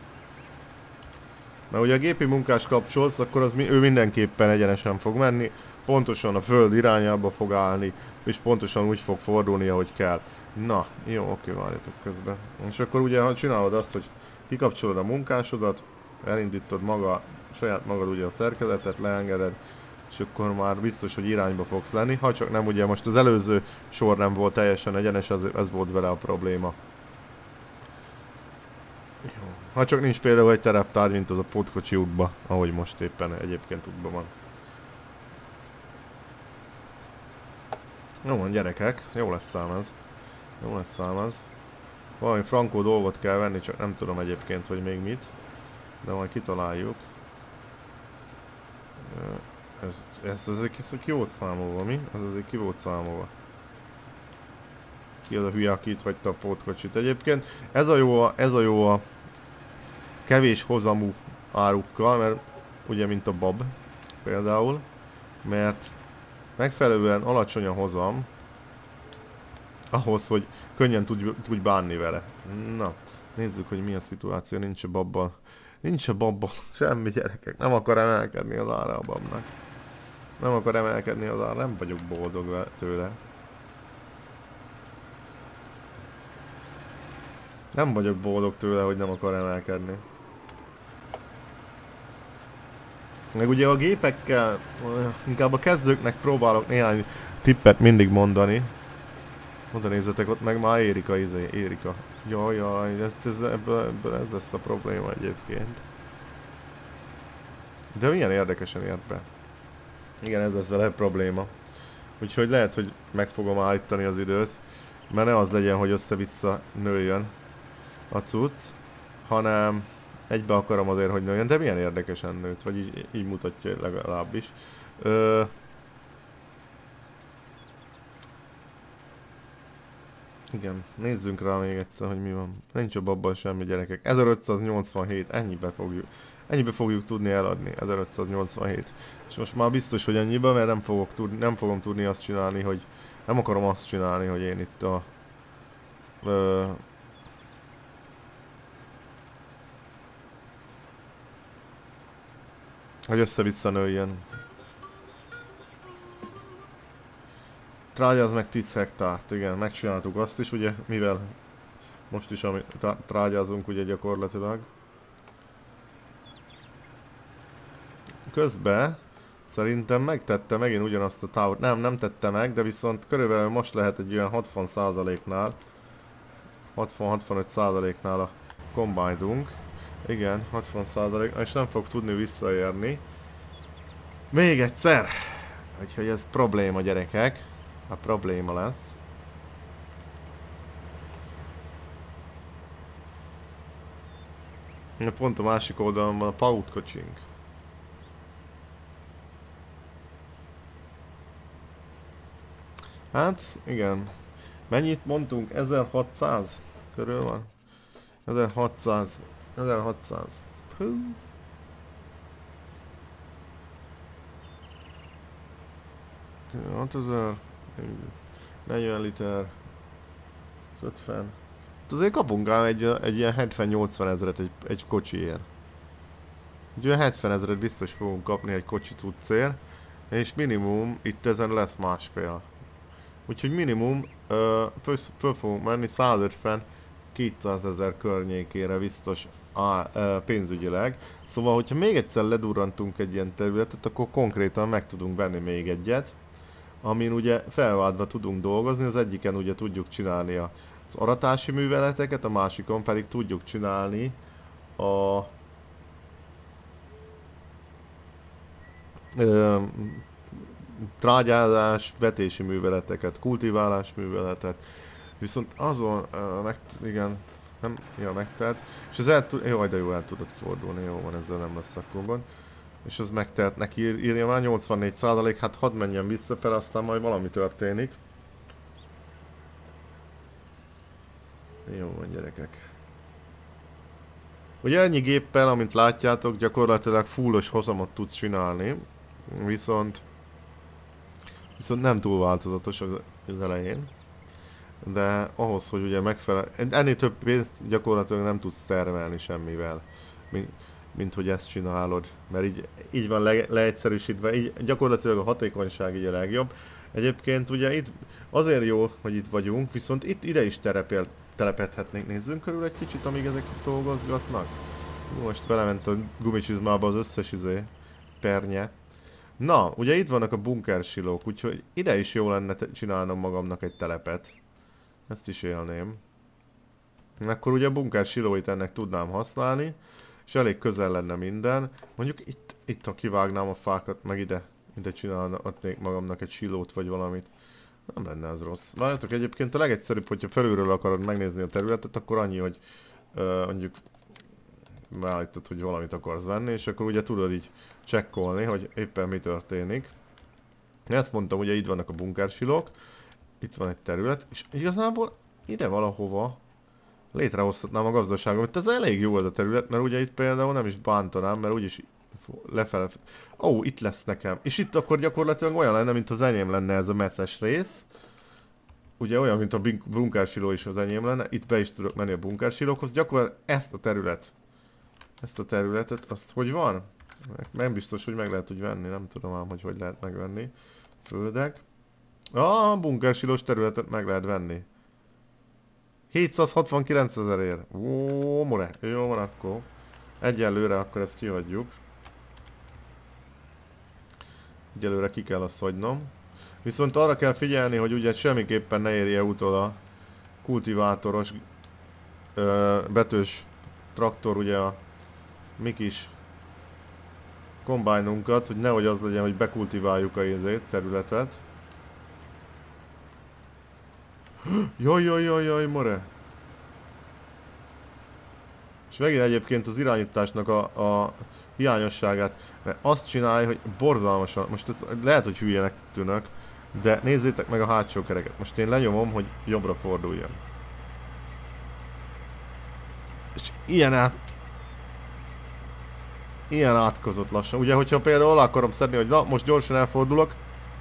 Speaker 1: Mert ugye a gépi munkás kapcsolsz, akkor az mi, ő mindenképpen egyenesen fog menni, pontosan a föld irányába fog állni, és pontosan úgy fog fordulni, ahogy kell. Na, jó, oké, várjatok közben. És akkor ugye, ha csinálod azt, hogy kikapcsolod a munkásodat, elindítod maga, saját magad ugye a szerkezetet, leengeded, és akkor már biztos, hogy irányba fogsz lenni. Ha csak nem, ugye most az előző sor nem volt teljesen egyenes, ez, ez volt vele a probléma. Jó. Ha csak nincs például egy tereptár, mint az a Pótkocsi útba, ahogy most éppen egyébként útban van. Jó van, gyerekek, jó lesz ám ez. Jó lesz ám ez. Valami frankó dolgot kell venni, csak nem tudom egyébként, hogy még mit. De majd kitaláljuk. Ez, ez azért ki volt számolva, mi? Ez azért ki volt számolva. Ki az a hülye, aki itt hagyta a pótkocsit. Egyébként ez a jó a, ez a, jó a kevés hozamú árukkal, mert ugye mint a bab például, mert megfelelően alacsony a hozam ahhoz, hogy könnyen tudj, tudj bánni vele. Na, nézzük, hogy mi a szituáció, nincs a babbal. Nincs a babbal semmi, gyerekek, nem akar emelkedni az ára a babnak. Nem akar emelkedni az ára, nem vagyok boldog tőle. Nem vagyok boldog tőle, hogy nem akar emelkedni. Meg ugye a gépekkel, inkább a kezdőknek próbálok néhány tippet mindig mondani. Oda nézzetek, ott meg már Érika, izé, Érika. Jaj, jaj, ez, ebből, ebből ez lesz a probléma egyébként. De milyen érdekesen ért be. Igen, ez lesz a leg probléma. Úgyhogy lehet, hogy meg fogom állítani az időt. Mert ne az legyen, hogy össze-vissza nőjön a cucc, hanem egybe akarom azért, hogy nőjön, de milyen érdekesen nőtt, vagy így, így mutatja legalábbis. Ö... Igen, nézzünk rá még egyszer, hogy mi van. Nincs jobb abban semmi, gyerekek. ezerötszáznyolcvanhét, ennyibe fogjuk, ennyibe fogjuk tudni eladni, ezerötszáznyolcvanhét. És most már biztos, hogy ennyibe, mert nem, fogok tudni, nem fogom tudni azt csinálni, hogy nem akarom azt csinálni, hogy én itt a... Ö, hogy össze-vissza nőjön. Trágyáz meg tíz hektárt, igen, megcsináltuk azt is, ugye, mivel most is ami, trágyázunk ugye gyakorlatilag. Közben szerintem megtette megint ugyanazt a távot, nem, nem tette meg, de viszont körülbelül most lehet egy olyan hatvan százaléknál, hatvan-hatvanöt százaléknál a combine-unk. Igen, hatvan százalék, és nem fog tudni visszaérni. Még egyszer! Úgyhogy ez probléma, gyerekek. A probléma lesz. Pont a másik oldalon van a pautkocsink. Hát, igen. Mennyit mondtunk? ezerhatszáz körül van? ezerhatszáz. ezerhatszáz. Hú. hatezer. negyven liter. ötven. Azért kapunk ám egy, egy ilyen hetven-nyolcvan ezeret egy, egy kocsiért. Egy olyan hetven ezeret biztos fogunk kapni egy kocsi cuccért. És minimum itt ezen lesz másfél. Úgyhogy minimum ö, föl, föl fogunk menni százötven-kétszázezer környékére biztos á, ö, pénzügyileg. Szóval, hogyha még egyszer ledurrantunk egy ilyen területet, akkor konkrétan meg tudunk venni még egyet. Amin ugye felváltva tudunk dolgozni, az egyiken ugye tudjuk csinálni az aratási műveleteket, a másikon pedig tudjuk csinálni a ö, trágyázás, vetési műveleteket, kultiválás műveletet. Viszont azon, uh, meg, igen, nem, ja, megtelt. És az el tud, jó, de jó, el tudod fordulni, jó van, ezzel nem lesz akkor gond. És az megtelt neki, írja már nyolcvannégy százalék, hát hadd menjen visszafel, aztán majd valami történik. Jó van, gyerekek. Ugye ennyi géppel, amint látjátok, gyakorlatilag fullos hozamot tudsz csinálni. Viszont... Viszont nem túl változatos az, az elején. De ahhoz, hogy ugye megfelel... Ennél több pénzt gyakorlatilag nem tudsz termelni semmivel. Mint, mint hogy ezt csinálod. Mert így, így van le, leegyszerűsítve, így gyakorlatilag a hatékonyság így a legjobb. Egyébként ugye itt azért jó, hogy itt vagyunk, viszont itt ide is terepel, telepedhetnénk. Nézzünk körül egy kicsit, amíg ezek itt dolgozgatnak. Most belement a gumicsizmába az összes izé, pernye. Na, ugye itt vannak a bunkersilók, úgyhogy ide is jó lenne csinálnom magamnak egy telepet. Ezt is élném. Akkor ugye a bunkersilóit ennek tudnám használni, és elég közel lenne minden. Mondjuk itt, itt ha kivágnám a fákat, meg ide, ide csinálnék magamnak egy silót vagy valamit. Nem lenne az rossz. Várjátok, egyébként a legegyszerűbb, hogyha felülről akarod megnézni a területet, akkor annyi, hogy uh, mondjuk beállítod, hogy valamit akarsz venni, és akkor ugye tudod így csekkolni, hogy éppen mi történik. Ezt mondtam, ugye itt vannak a bunkersilók, itt van egy terület, és igazából ide valahova létrehozhatnám a gazdaságom. Itt ez elég jó ez a terület, mert ugye itt például nem is bántanám, mert úgyis lefele... Ó, oh, itt lesz nekem. És itt akkor gyakorlatilag olyan lenne, mint az enyém lenne ez a messzes rész. Ugye olyan, mint a bunkersiló is az enyém lenne. Itt be is tudok menni a bunkersilókhoz. Gyakorlatilag ezt a terület, ezt a területet, azt hogy van? Nem biztos, hogy meg lehet úgy venni, nem tudom ám, hogy hogy lehet megvenni. Földek. Ah, a bunkersilós területet meg lehet venni. hétszázhatvankilenc ezerért. Ó, more. Jó van akkor. Egyelőre akkor ezt kihagyjuk. Egyelőre ki kell azt hagynom. Viszont arra kell figyelni, hogy ugye semmiképpen ne érje utol a kultivátoros ö, betős traktor, ugye a mi kis kombájnunkat, hogy nehogy az legyen, hogy bekultiváljuk a izét, területet. Jaj, jaj, jaj, jaj, more! És megint egyébként az irányításnak a, a hiányosságát, mert azt csinálja, hogy borzalmasan, most ez lehet, hogy hülyenek tűnök, de nézzétek meg a hátsó kereket. Most én lenyomom, hogy jobbra forduljon. És ilyen át... Ilyen átkozott lassan. Ugye, hogyha például alá akarom szedni, hogy na, most gyorsan elfordulok.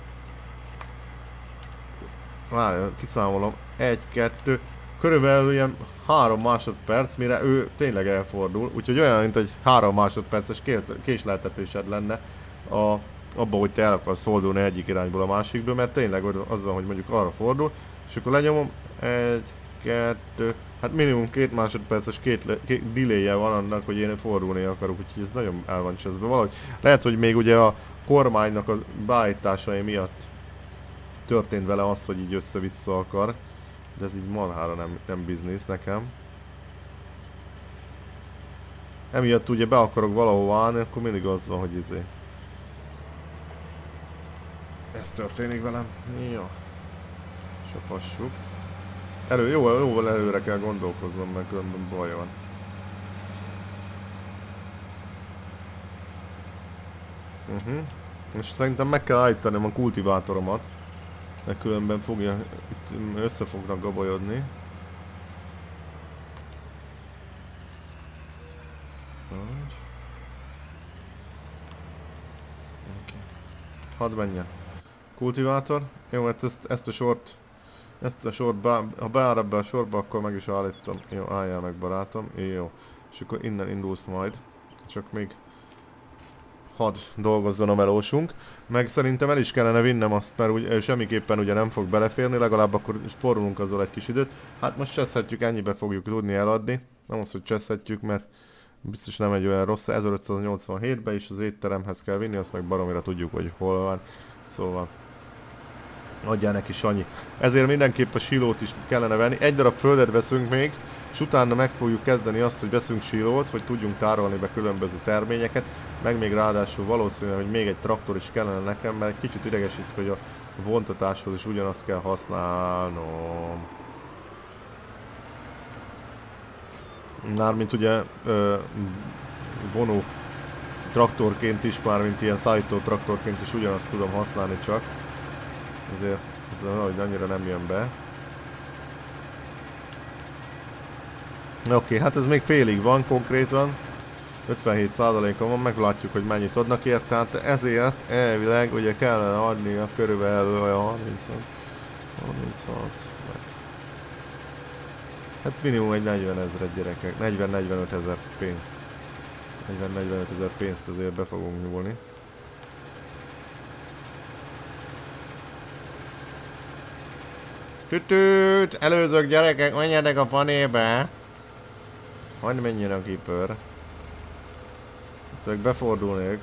Speaker 1: Várj, kiszámolom. Egy, kettő. Körülbelül ilyen három másodperc, mire ő tényleg elfordul. Úgyhogy olyan, mint egy három másodperces késleltetésed lenne a, abba, hogy te el akarsz fordulni egyik irányból a másikból, mert tényleg az van, hogy mondjuk arra fordul, és akkor lenyomom. Egy, kettő, hát minimum két másodperces két, két delay-je van annak, hogy én fordulni akarok, úgyhogy ez nagyon el van cseszve. Valahogy lehet, hogy még ugye a kormánynak a beállításai miatt történt vele az, hogy így össze-vissza akar. De ez így marhára nem, nem biznisz nekem. Emiatt ugye be akarok valahova állni, akkor mindig az van, hogy izé. Ez történik velem. Jó. Sapassuk. Elő, jó, jóval előre kell gondolkoznom, mert különben baj van. Uh -huh. És szerintem meg kell állítanom a kultivátoromat. Mert különben fogja, itt össze fognak gabajodni. Okay. Hadd menjen. Kultivátor. Jó, hát ezt, ezt a sort, ezt a sort, be, ha beáll ebbe a sorba, akkor meg is állítom. Jó, álljál meg barátom. Jó. És akkor innen indulsz majd. Csak még hadd dolgozzon a melósunk. Meg szerintem el is kellene vinnem azt, mert úgy, semmiképpen ugye nem fog beleférni, legalább akkor spórolunk azzal egy kis időt. Hát most cseszhetjük, ennyibe fogjuk tudni eladni. Nem azt, hogy cseszhetjük, mert biztos nem egy olyan rossz. ezerötszáznyolcvanhétbe is az étteremhez kell vinni, azt meg baromira tudjuk, hogy hol van. Szóval adjál neki Sanyi. Ezért mindenképp a silót is kellene venni. Egy darab földet veszünk még, és utána meg fogjuk kezdeni azt, hogy veszünk sílót, hogy tudjunk tárolni be különböző terményeket, meg még ráadásul valószínűleg, hogy még egy traktor is kellene nekem, mert egy kicsit idegesít, hogy a vontatáshoz is ugyanazt kell használnom. Mármint ugye ö, vonó traktorként is, mármint ilyen szállító traktorként is ugyanazt tudom használni csak. Ezért ez valahogy annyira nem jön be. Oké, okay, hát ez még félig van konkrétan. ötvenhét százalékon van, meglátjuk, hogy mennyit adnak ért, tehát ezért elvileg ugye kellene adni a körülbelül olyan harminchat, harminchat, meg. Hát minimum egy negyven ezret gyerekek, negyven-negyvenöt ezer pénzt. negyven-negyvenöt ezer pénzt azért be fogunk nyúlni. Tütüt! Előzök gyerekek, menjetek a panébe! Hadd menjen a kipör. Csak befordulnék.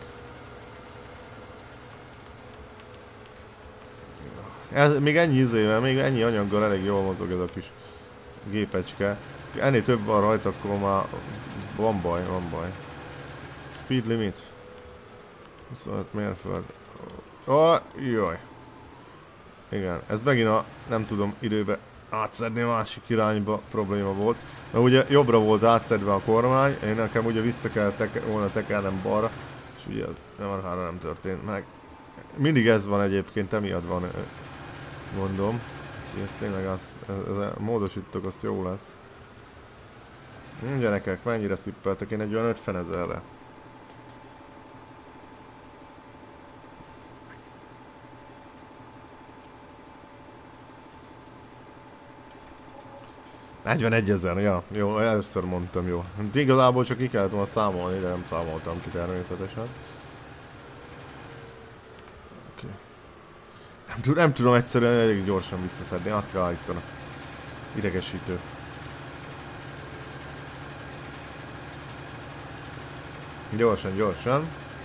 Speaker 1: Ez, még ennyi izével, még ennyi anyaggal elég jól mozog ez a kis gépecske. Ennél több van rajta, akkor már van baj, van baj. Speed limit. huszonöt mérföld. Oh, jaj. Igen, ez megint a, nem tudom, időbe átszedni a másik irányba probléma volt. Mert ugye jobbra volt átszedve a kormány, én nekem ugye vissza kell teke, volna tekernem balra, és ugye ez nem arra nem történt meg. Mindig ez van egyébként, emiatt van, mondom. Ez tényleg azt, ez, ez a módosítok, azt jó lesz. Hm, gyerekek, mennyire szippeltek? Én egy olyan ötven ezerre. negyvenegy ezer, ja, jó, először mondtam, jó. Igazából csak ki kellett volna számolni, de nem számoltam ki természetesen. Okay. Nem, tud, nem tudom egyszerűen elég gyorsan visszaszedni, át kell állítani. Idegesítő. Gyorsan, gyorsan.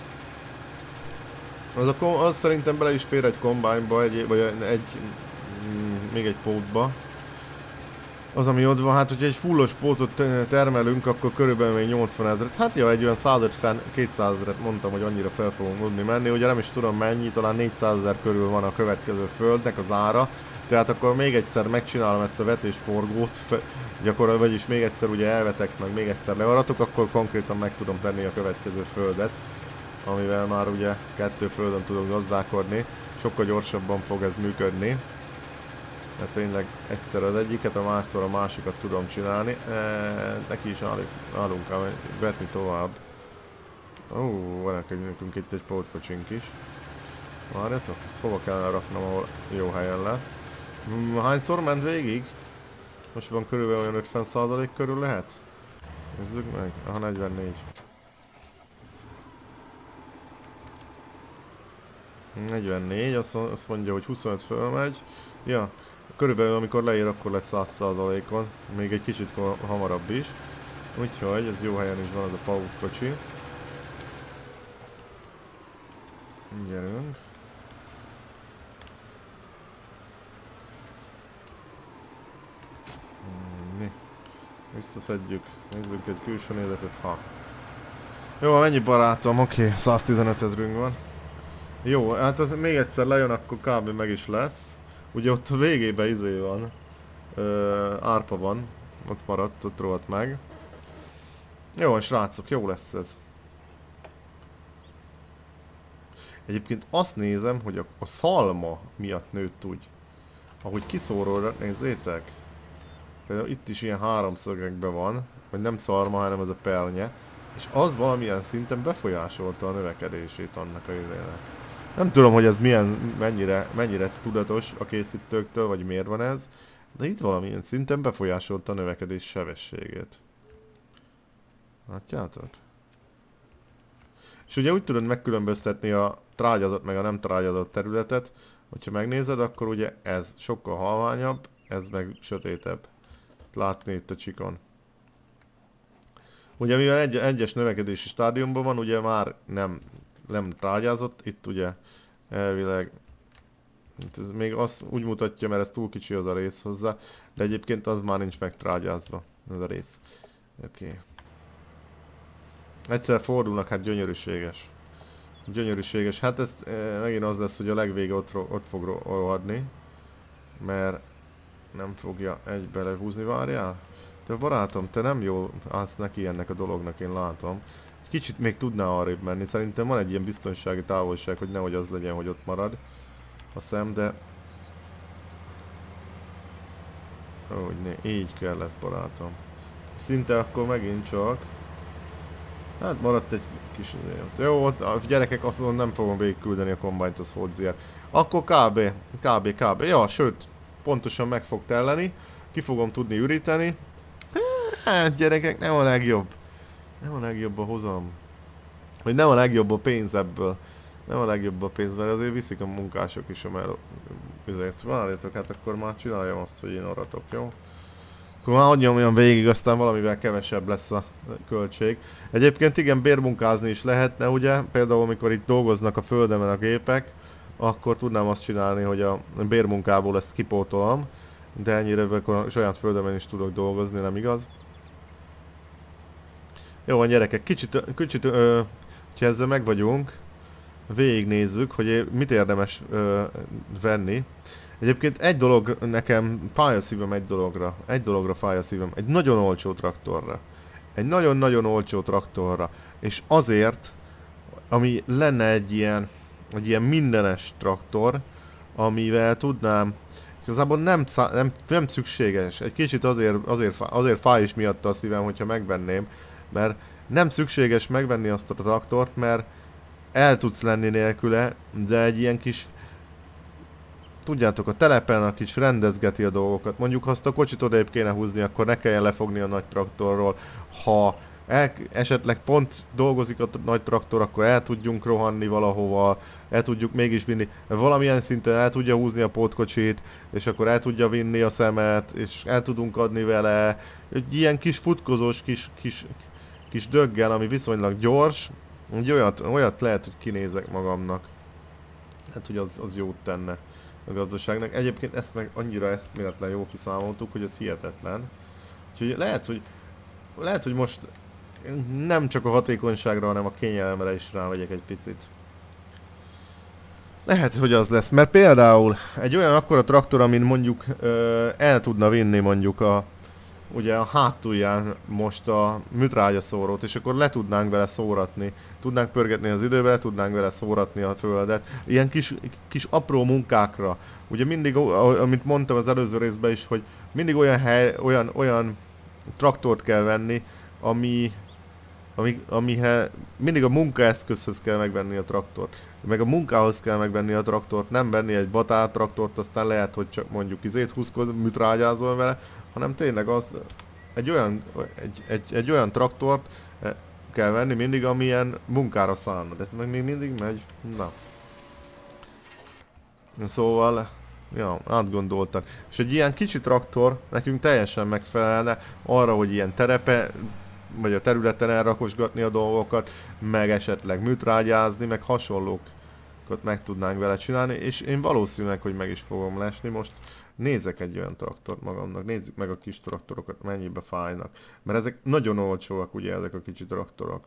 Speaker 1: Az, a, az szerintem bele is fér egy kombányba, egy, vagy egy, még egy pótba. Az, ami ott van, hát hogyha egy fullos pótot termelünk, akkor körülbelül még nyolcvan ezeret. Hát jó, egy olyan százötven-kétszáz ezeret mondtam, hogy annyira fel fogunk tudni menni. Ugye nem is tudom mennyi, talán négyszáz ezer körül van a következő földnek az ára. Tehát akkor még egyszer megcsinálom ezt a vetésforgót, gyakorlatilag, vagyis még egyszer ugye elvetek, meg még egyszer learatok, akkor konkrétan meg tudom tenni a következő földet. Amivel már ugye kettő földön tudok gazdálkodni. Sokkal gyorsabban fog ez működni. Mert tényleg egyszer az egyiket, a másszor a másikat tudom csinálni. E, neki is állunk, állunk ám vetni tovább. Ó, van nekünk itt egy pótkocsink is. Várjatok, ezt hova kellene raknom, ahol jó helyen lesz. Hányszor ment végig? Most van körülbelül olyan ötven százalék körül lehet? Nézzük meg. Aha, negyvennégy. negyvennégy, azt, azt mondja, hogy huszonöt fölmegy. Ja. Körülbelül amikor leér, akkor lesz száz százalékon, még egy kicsit hamarabb is. Úgyhogy ez jó helyen is van az a pótkocsi. Gyerünk. Mi? Visszaszedjük, nézzük egy külső nézetet, ha. Jó, mennyi barátom, oké, okay, száztizenöt ezrünk van. Jó, hát az még egyszer lejön, akkor kb. Meg is lesz. Ugye ott a végében izé van, Ö, árpa van, ott maradt, ott rohadt meg. Jó, srácok, jó lesz ez. Egyébként azt nézem, hogy a, a szalma miatt nőtt úgy. Ahogy kiszórol, nézzétek. Például itt is ilyen háromszögekben van, vagy nem szalma, hanem ez a pernye. És az valamilyen szinten befolyásolta a növekedését annak a izének. Nem tudom, hogy ez milyen, mennyire, mennyire tudatos a készítőktől, vagy miért van ez, de itt valamilyen szinten befolyásolta a növekedés sebességét. Látjátok? És ugye úgy tudod megkülönböztetni a trágyazott meg a nem trágyazott területet, hogyha megnézed, akkor ugye ez sokkal halványabb, ez meg sötétebb. Látni itt a csikon. Ugye mivel egy, egyes növekedési stádiumban van, ugye már nem, nem trágyázott, itt ugye elvileg ez még azt úgy mutatja, mert ez túl kicsi az a rész hozzá, de egyébként az már nincs megtrágyázva. ez a rész. Oké. Okay. Egyszer fordulnak, hát gyönyörűséges. Gyönyörűséges. Hát ez e, megint az lesz, hogy a legvége ott, ott fog rohadni. Mert nem fogja egybe lehúzni, várjál? Te barátom, te nem jól állsz neki ennek a dolognak, én látom. Egy kicsit még tudná arrébb menni, szerintem van egy ilyen biztonsági távolság, hogy nehogy az legyen, hogy ott marad a szem, de... Úgy né, így kell lesz, barátom. Szinte akkor megint csak... Hát maradt egy kis... Jó, a gyerekek, azt mondom, nem fogom végigküldeni a Combine-t, az Hodzier. Akkor kb. Kb. Kb. Ja, sőt, pontosan meg fog telleni. Ki fogom tudni üríteni. Hát gyerekek, nem a legjobb. Nem a legjobb a hozam. Hogy nem a legjobb a pénz ebből. Nem a legjobb a pénz, mert azért viszik a munkások is, amely azért várjatok, hát akkor már csináljam azt, hogy én aratok, jó? Akkor már hagyjam olyan végig, aztán valamivel kevesebb lesz a költség. Egyébként igen, bérmunkázni is lehetne, ugye? Például amikor itt dolgoznak a földemen a gépek, akkor tudnám azt csinálni, hogy a bérmunkából ezt kipótolom. De ennyire a saját földemen is tudok dolgozni, nem igaz? Jó van gyerekek, kicsit, kicsit ö, ha ezzel meg vagyunk, végignézzük, hogy mit érdemes ö, venni. Egyébként egy dolog nekem fáj a szívem egy dologra, egy dologra fáj a szívem, egy nagyon olcsó traktorra. Egy nagyon-nagyon olcsó traktorra. És azért, ami lenne egy ilyen, egy ilyen mindenes traktor, amivel tudnám, igazából nem, nem, nem szükséges, egy kicsit azért, azért, azért fáj is miatta a szívem, hogyha megvenném, mert nem szükséges megvenni azt a traktort, mert el tudsz lenni nélküle, de egy ilyen kis, tudjátok, a telepen a kis rendezgeti a dolgokat. Mondjuk, ha azt a kocsit odébb kéne húzni, akkor ne kelljen lefogni a nagy traktorról. Ha el, esetleg pont dolgozik a nagy traktor, akkor el tudjunk rohanni valahova, el tudjuk mégis vinni, valamilyen szinten el tudja húzni a pótkocsit, és akkor el tudja vinni a szemet, és el tudunk adni vele. Egy ilyen kis futkozós kis, kis, kis döggel, ami viszonylag gyors, egy olyat, olyat lehet, hogy kinézek magamnak. Hát, hogy az, az jót tenne a gazdaságnak. Egyébként ezt meg annyira eszméletlen jó kiszámoltuk, hogy ez hihetetlen. Úgyhogy lehet, hogy lehet, hogy most nem csak a hatékonyságra, hanem a kényelemre is rávegyek egy picit. Lehet, hogy az lesz, mert például egy olyan akkora traktor, amin mondjuk ö, el tudna vinni mondjuk a, ugye a hátulján most a műtrágyaszórót, és akkor le tudnánk vele szóratni. Tudnánk pörgetni az időbe, le tudnánk vele szóratni a földet. Ilyen kis, kis apró munkákra. Ugye mindig, amit mondtam az előző részben is, hogy mindig olyan hely, olyan, olyan traktort kell venni, ami, ami, amihez mindig a munkaeszközhöz kell megvenni a traktort. Meg a munkához kell megvenni a traktort, nem venni egy batár traktort, aztán lehet, hogy csak mondjuk izét húszkod, műtrágyázol vele, hanem tényleg az, egy olyan, egy, egy, egy olyan traktort kell venni mindig, amilyen munkára szánod. Ez meg még mindig megy. Na. Szóval, ja, átgondoltak. És egy ilyen kicsi traktor nekünk teljesen megfelelne arra, hogy ilyen terepe, vagy a területen elrakosgatni a dolgokat, meg esetleg műtrágyázni, meg hasonlókat meg tudnánk vele csinálni, és én valószínűleg, hogy meg is fogom lesni most. Nézek egy olyan traktort magamnak, nézzük meg a kis traktorokat, mennyibe fájnak. Mert ezek nagyon olcsóak, ugye, ezek a kicsi traktorok.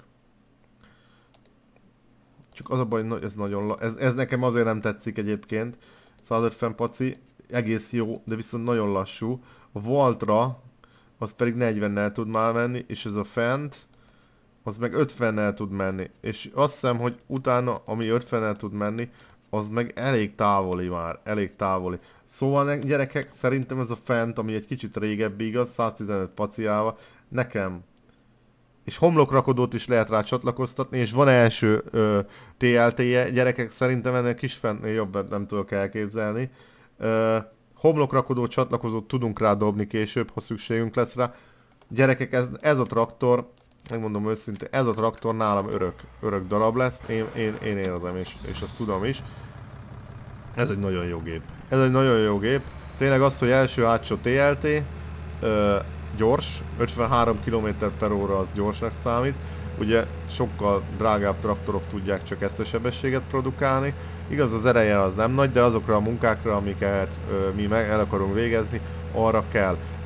Speaker 1: Csak az a baj, hogy ez nagyon ez, ez nekem azért nem tetszik egyébként. százötven paci, egész jó, de viszont nagyon lassú. A Valtra, az pedig negyvennel tud már menni, és ez a fent, az meg ötvennel tud menni. És azt hiszem, hogy utána, ami ötvennel tud menni, az meg elég távoli már, elég távoli. Szóval gyerekek, szerintem ez a fent, ami egy kicsit régebbi igaz, száztizenöt paciával, nekem. És homlokrakodót is lehet rá csatlakoztatni, és van első ö, té el té-je, gyerekek, szerintem ennél kis fentnél jobban nem tudok elképzelni. Ö, homlokrakodó csatlakozót tudunk rá dobni később, ha szükségünk lesz rá. Gyerekek, ez, ez a traktor, megmondom őszintén, ez a traktor nálam örök, örök darab lesz, én, én, én érzem, és, és azt tudom is. Ez egy nagyon jó gép. Ez egy nagyon jó gép. Tényleg az, hogy első hátsó té el té, ö, gyors, ötvenhárom kilométer per óra az gyorsnak számít. Ugye sokkal drágább traktorok tudják csak ezt a sebességet produkálni. Igaz, az ereje az nem nagy, de azokra a munkákra, amiket ö, mi meg el akarunk végezni, arra kell.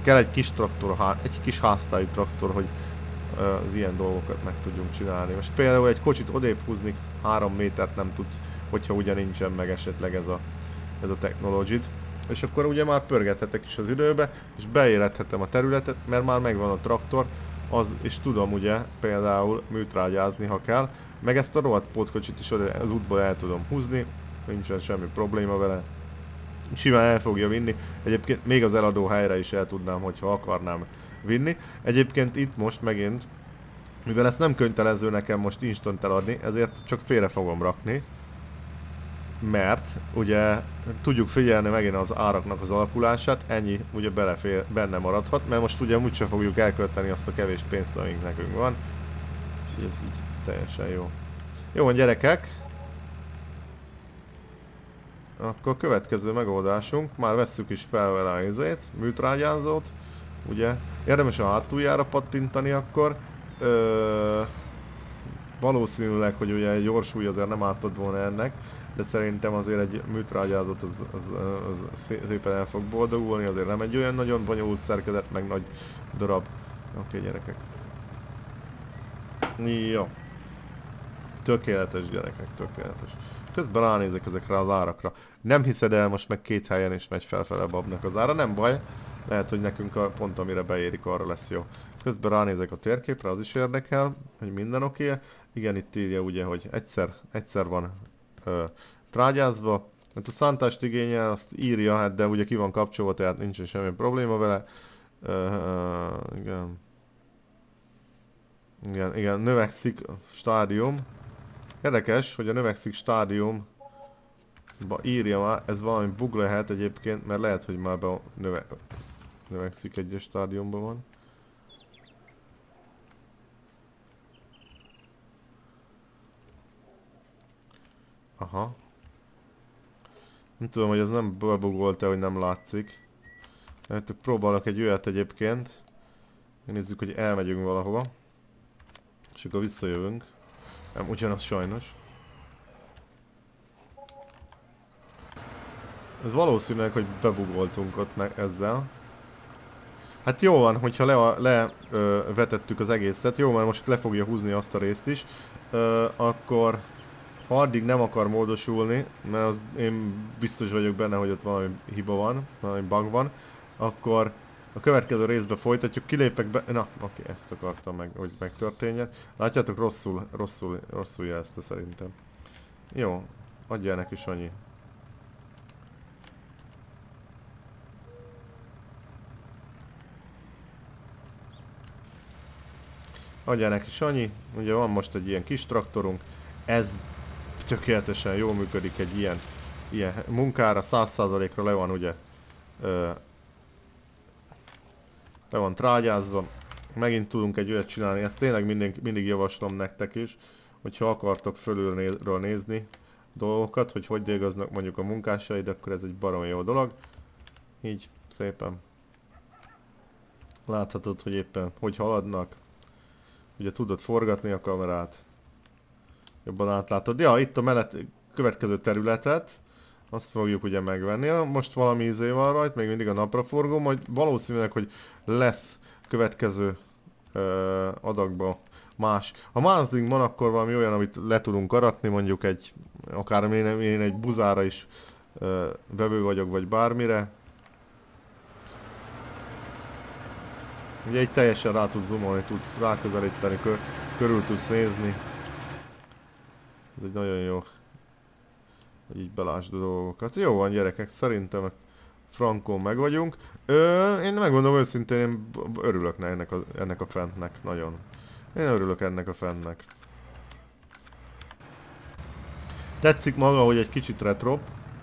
Speaker 1: Kell egy kis traktor, egy kis háztályú traktor, hogy az ilyen dolgokat meg tudjunk csinálni. Most például egy kocsit odébb húzni, három métert nem tudsz, hogyha ugye nincsen meg esetleg ez a, ez a technology. És akkor ugye már pörgethetek is az időbe, és beérethetem a területet, mert már megvan a traktor, az, és tudom ugye például műtrágyázni, ha kell, meg ezt a rohadt pótkocsit is az útból el tudom húzni, nincsen semmi probléma vele. Simán el fogja vinni, egyébként még az eladó helyre is el tudnám, hogyha akarnám vinni. Egyébként itt most megint, mivel ezt nem könyvelező nekem most instant eladni, ezért csak félre fogom rakni. Mert ugye tudjuk figyelni megint az áraknak az alakulását, ennyi ugye belefér, benne maradhat, mert most ugye úgyse fogjuk elkölteni azt a kevés pénzt, amink nekünk van. És ez így teljesen jó. Jó van gyerekek! Akkor a következő megoldásunk, már vesszük is fel vele a izét, műtrágyázót, ugye, érdemes a hátuljára pattintani akkor, Ö, valószínűleg, hogy ugye egy gyorsúly azért nem átad volna ennek, de szerintem azért egy műtrágyázót az, az, az szépen el fog boldogulni, azért nem egy olyan nagyon bonyolult szerkezet, meg nagy darab. Oké gyerekek. Jó. Tökéletes gyerekek, tökéletes. Közben ránézek ezekre az árakra. Nem hiszed el, most meg két helyen is megy felfele babnak az ára, nem baj. Lehet, hogy nekünk a pont amire beérik, arra lesz jó. Közben ránézek a térképre, az is érdekel, hogy minden oké. Okay. Igen, itt írja ugye, hogy egyszer, egyszer van ö, trágyázva. Hát a szántást igényel, azt írja, hát de ugye ki van kapcsolva, tehát nincsen semmi probléma vele. Ö, ö, igen. Igen, igen, növekszik a stádium. Érdekes, hogy a növekszik stádium írja már, ez valami bug lehet egyébként, mert lehet, hogy már be növe, növekszik egyes stádiumban van. Aha. Nem tudom, hogy ez nem bebugolta, hogy nem látszik. Hát próbálok egy olyat egyébként. Nézzük, hogy elmegyünk valahova. És akkor visszajövünk. Nem ugyanaz sajnos. Ez valószínűleg, hogy bebugoltunk ott meg ezzel. Hát jó van, hogyha le, le ö, vetettük az egészet, jó, mert most le fogja húzni azt a részt is, ö, akkor ha addig nem akar módosulni, mert az, én biztos vagyok benne, hogy ott valami hiba van, valami bug van, akkor a következő részbe folytatjuk, kilépek be... Na, oké, ezt akartam meg, hogy megtörténjen. Látjátok, rosszul, rosszul, rosszul jelezte szerintem. Jó, adjál neki Sanyi. Adjál neki Sanyi, ugye van most egy ilyen kis traktorunk, ez tökéletesen jól működik egy ilyen, ilyen munkára, száz százalékra le van ugye ö, le van trágyázva. Megint tudunk egy olyat csinálni, ezt tényleg mindig, mindig javaslom nektek is, hogyha akartok fölülről nézni dolgokat, hogy hogy dolgoznak mondjuk a munkásaid, akkor ez egy baromi jó dolog. Így szépen láthatod, hogy éppen hogy haladnak. Ugye tudod forgatni a kamerát. Jobban átlátod. Ja, itt a mellett következő területet. Azt fogjuk ugye megvenni. Most valami izé van rajta, még mindig a napraforgó, majd valószínűleg, hogy lesz következő ö, adagba más. Ha mázling van, akkor valami olyan, amit le tudunk aratni, mondjuk egy, akár én, én egy buzára is ö, vevő vagyok, vagy bármire. Ugye így teljesen rá tudsz zoomolni, tudsz ráközelíteni, kör, körül tudsz nézni. Ez egy nagyon jó, hogy így belásd a dolgokat. Jó van gyerekek, szerintem frankon meg vagyunk. Ö, én megmondom őszintén, én örülök ennek a, ennek a fentnek, nagyon. Én örülök ennek a fentnek. Tetszik maga, hogy egy kicsit retro.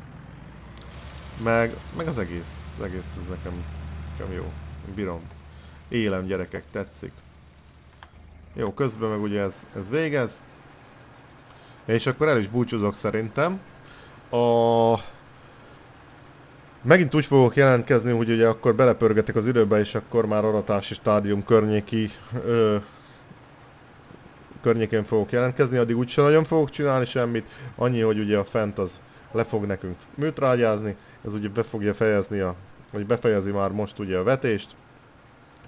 Speaker 1: Meg, meg az egész, az egész ez nekem, nekem jó. Bírom. Élem gyerekek, tetszik. Jó, közben meg ugye ez, ez végez. És akkor el is búcsúzok szerintem. A... Megint úgy fogok jelentkezni, hogy ugye akkor belepörgetek az időbe, és akkor már aratási stádium környéki ö, környékén fogok jelentkezni, addig úgyse nagyon fogok csinálni semmit. Annyi, hogy ugye a fent az le fog nekünk műtrágyázni, ez ugye be fogja fejezni a, vagy befejezi már most ugye a vetést.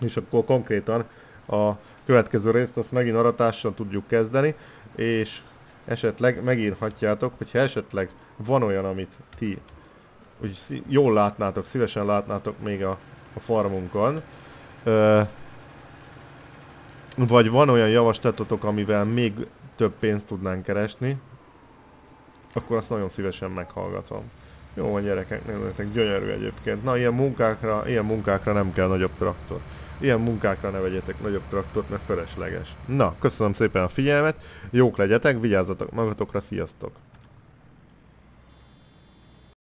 Speaker 1: és akkor konkrétan a következő részt azt megint aratással tudjuk kezdeni, és esetleg megírhatjátok, hogyha esetleg van olyan, amit ti úgy jól látnátok, szívesen látnátok még a, a farmunkon, ö, vagy van olyan javaslatotok, amivel még több pénzt tudnánk keresni, akkor azt nagyon szívesen meghallgatom. Jó van gyerekek, nézzétek, gyönyörű egyébként. Na, ilyen munkákra, ilyen munkákra nem kell nagyobb traktor. Ilyen munkákra ne vegyetek nagyobb traktort, mert felesleges. Na, köszönöm szépen a figyelmet, jók legyetek, vigyázzatok magatokra, sziasztok!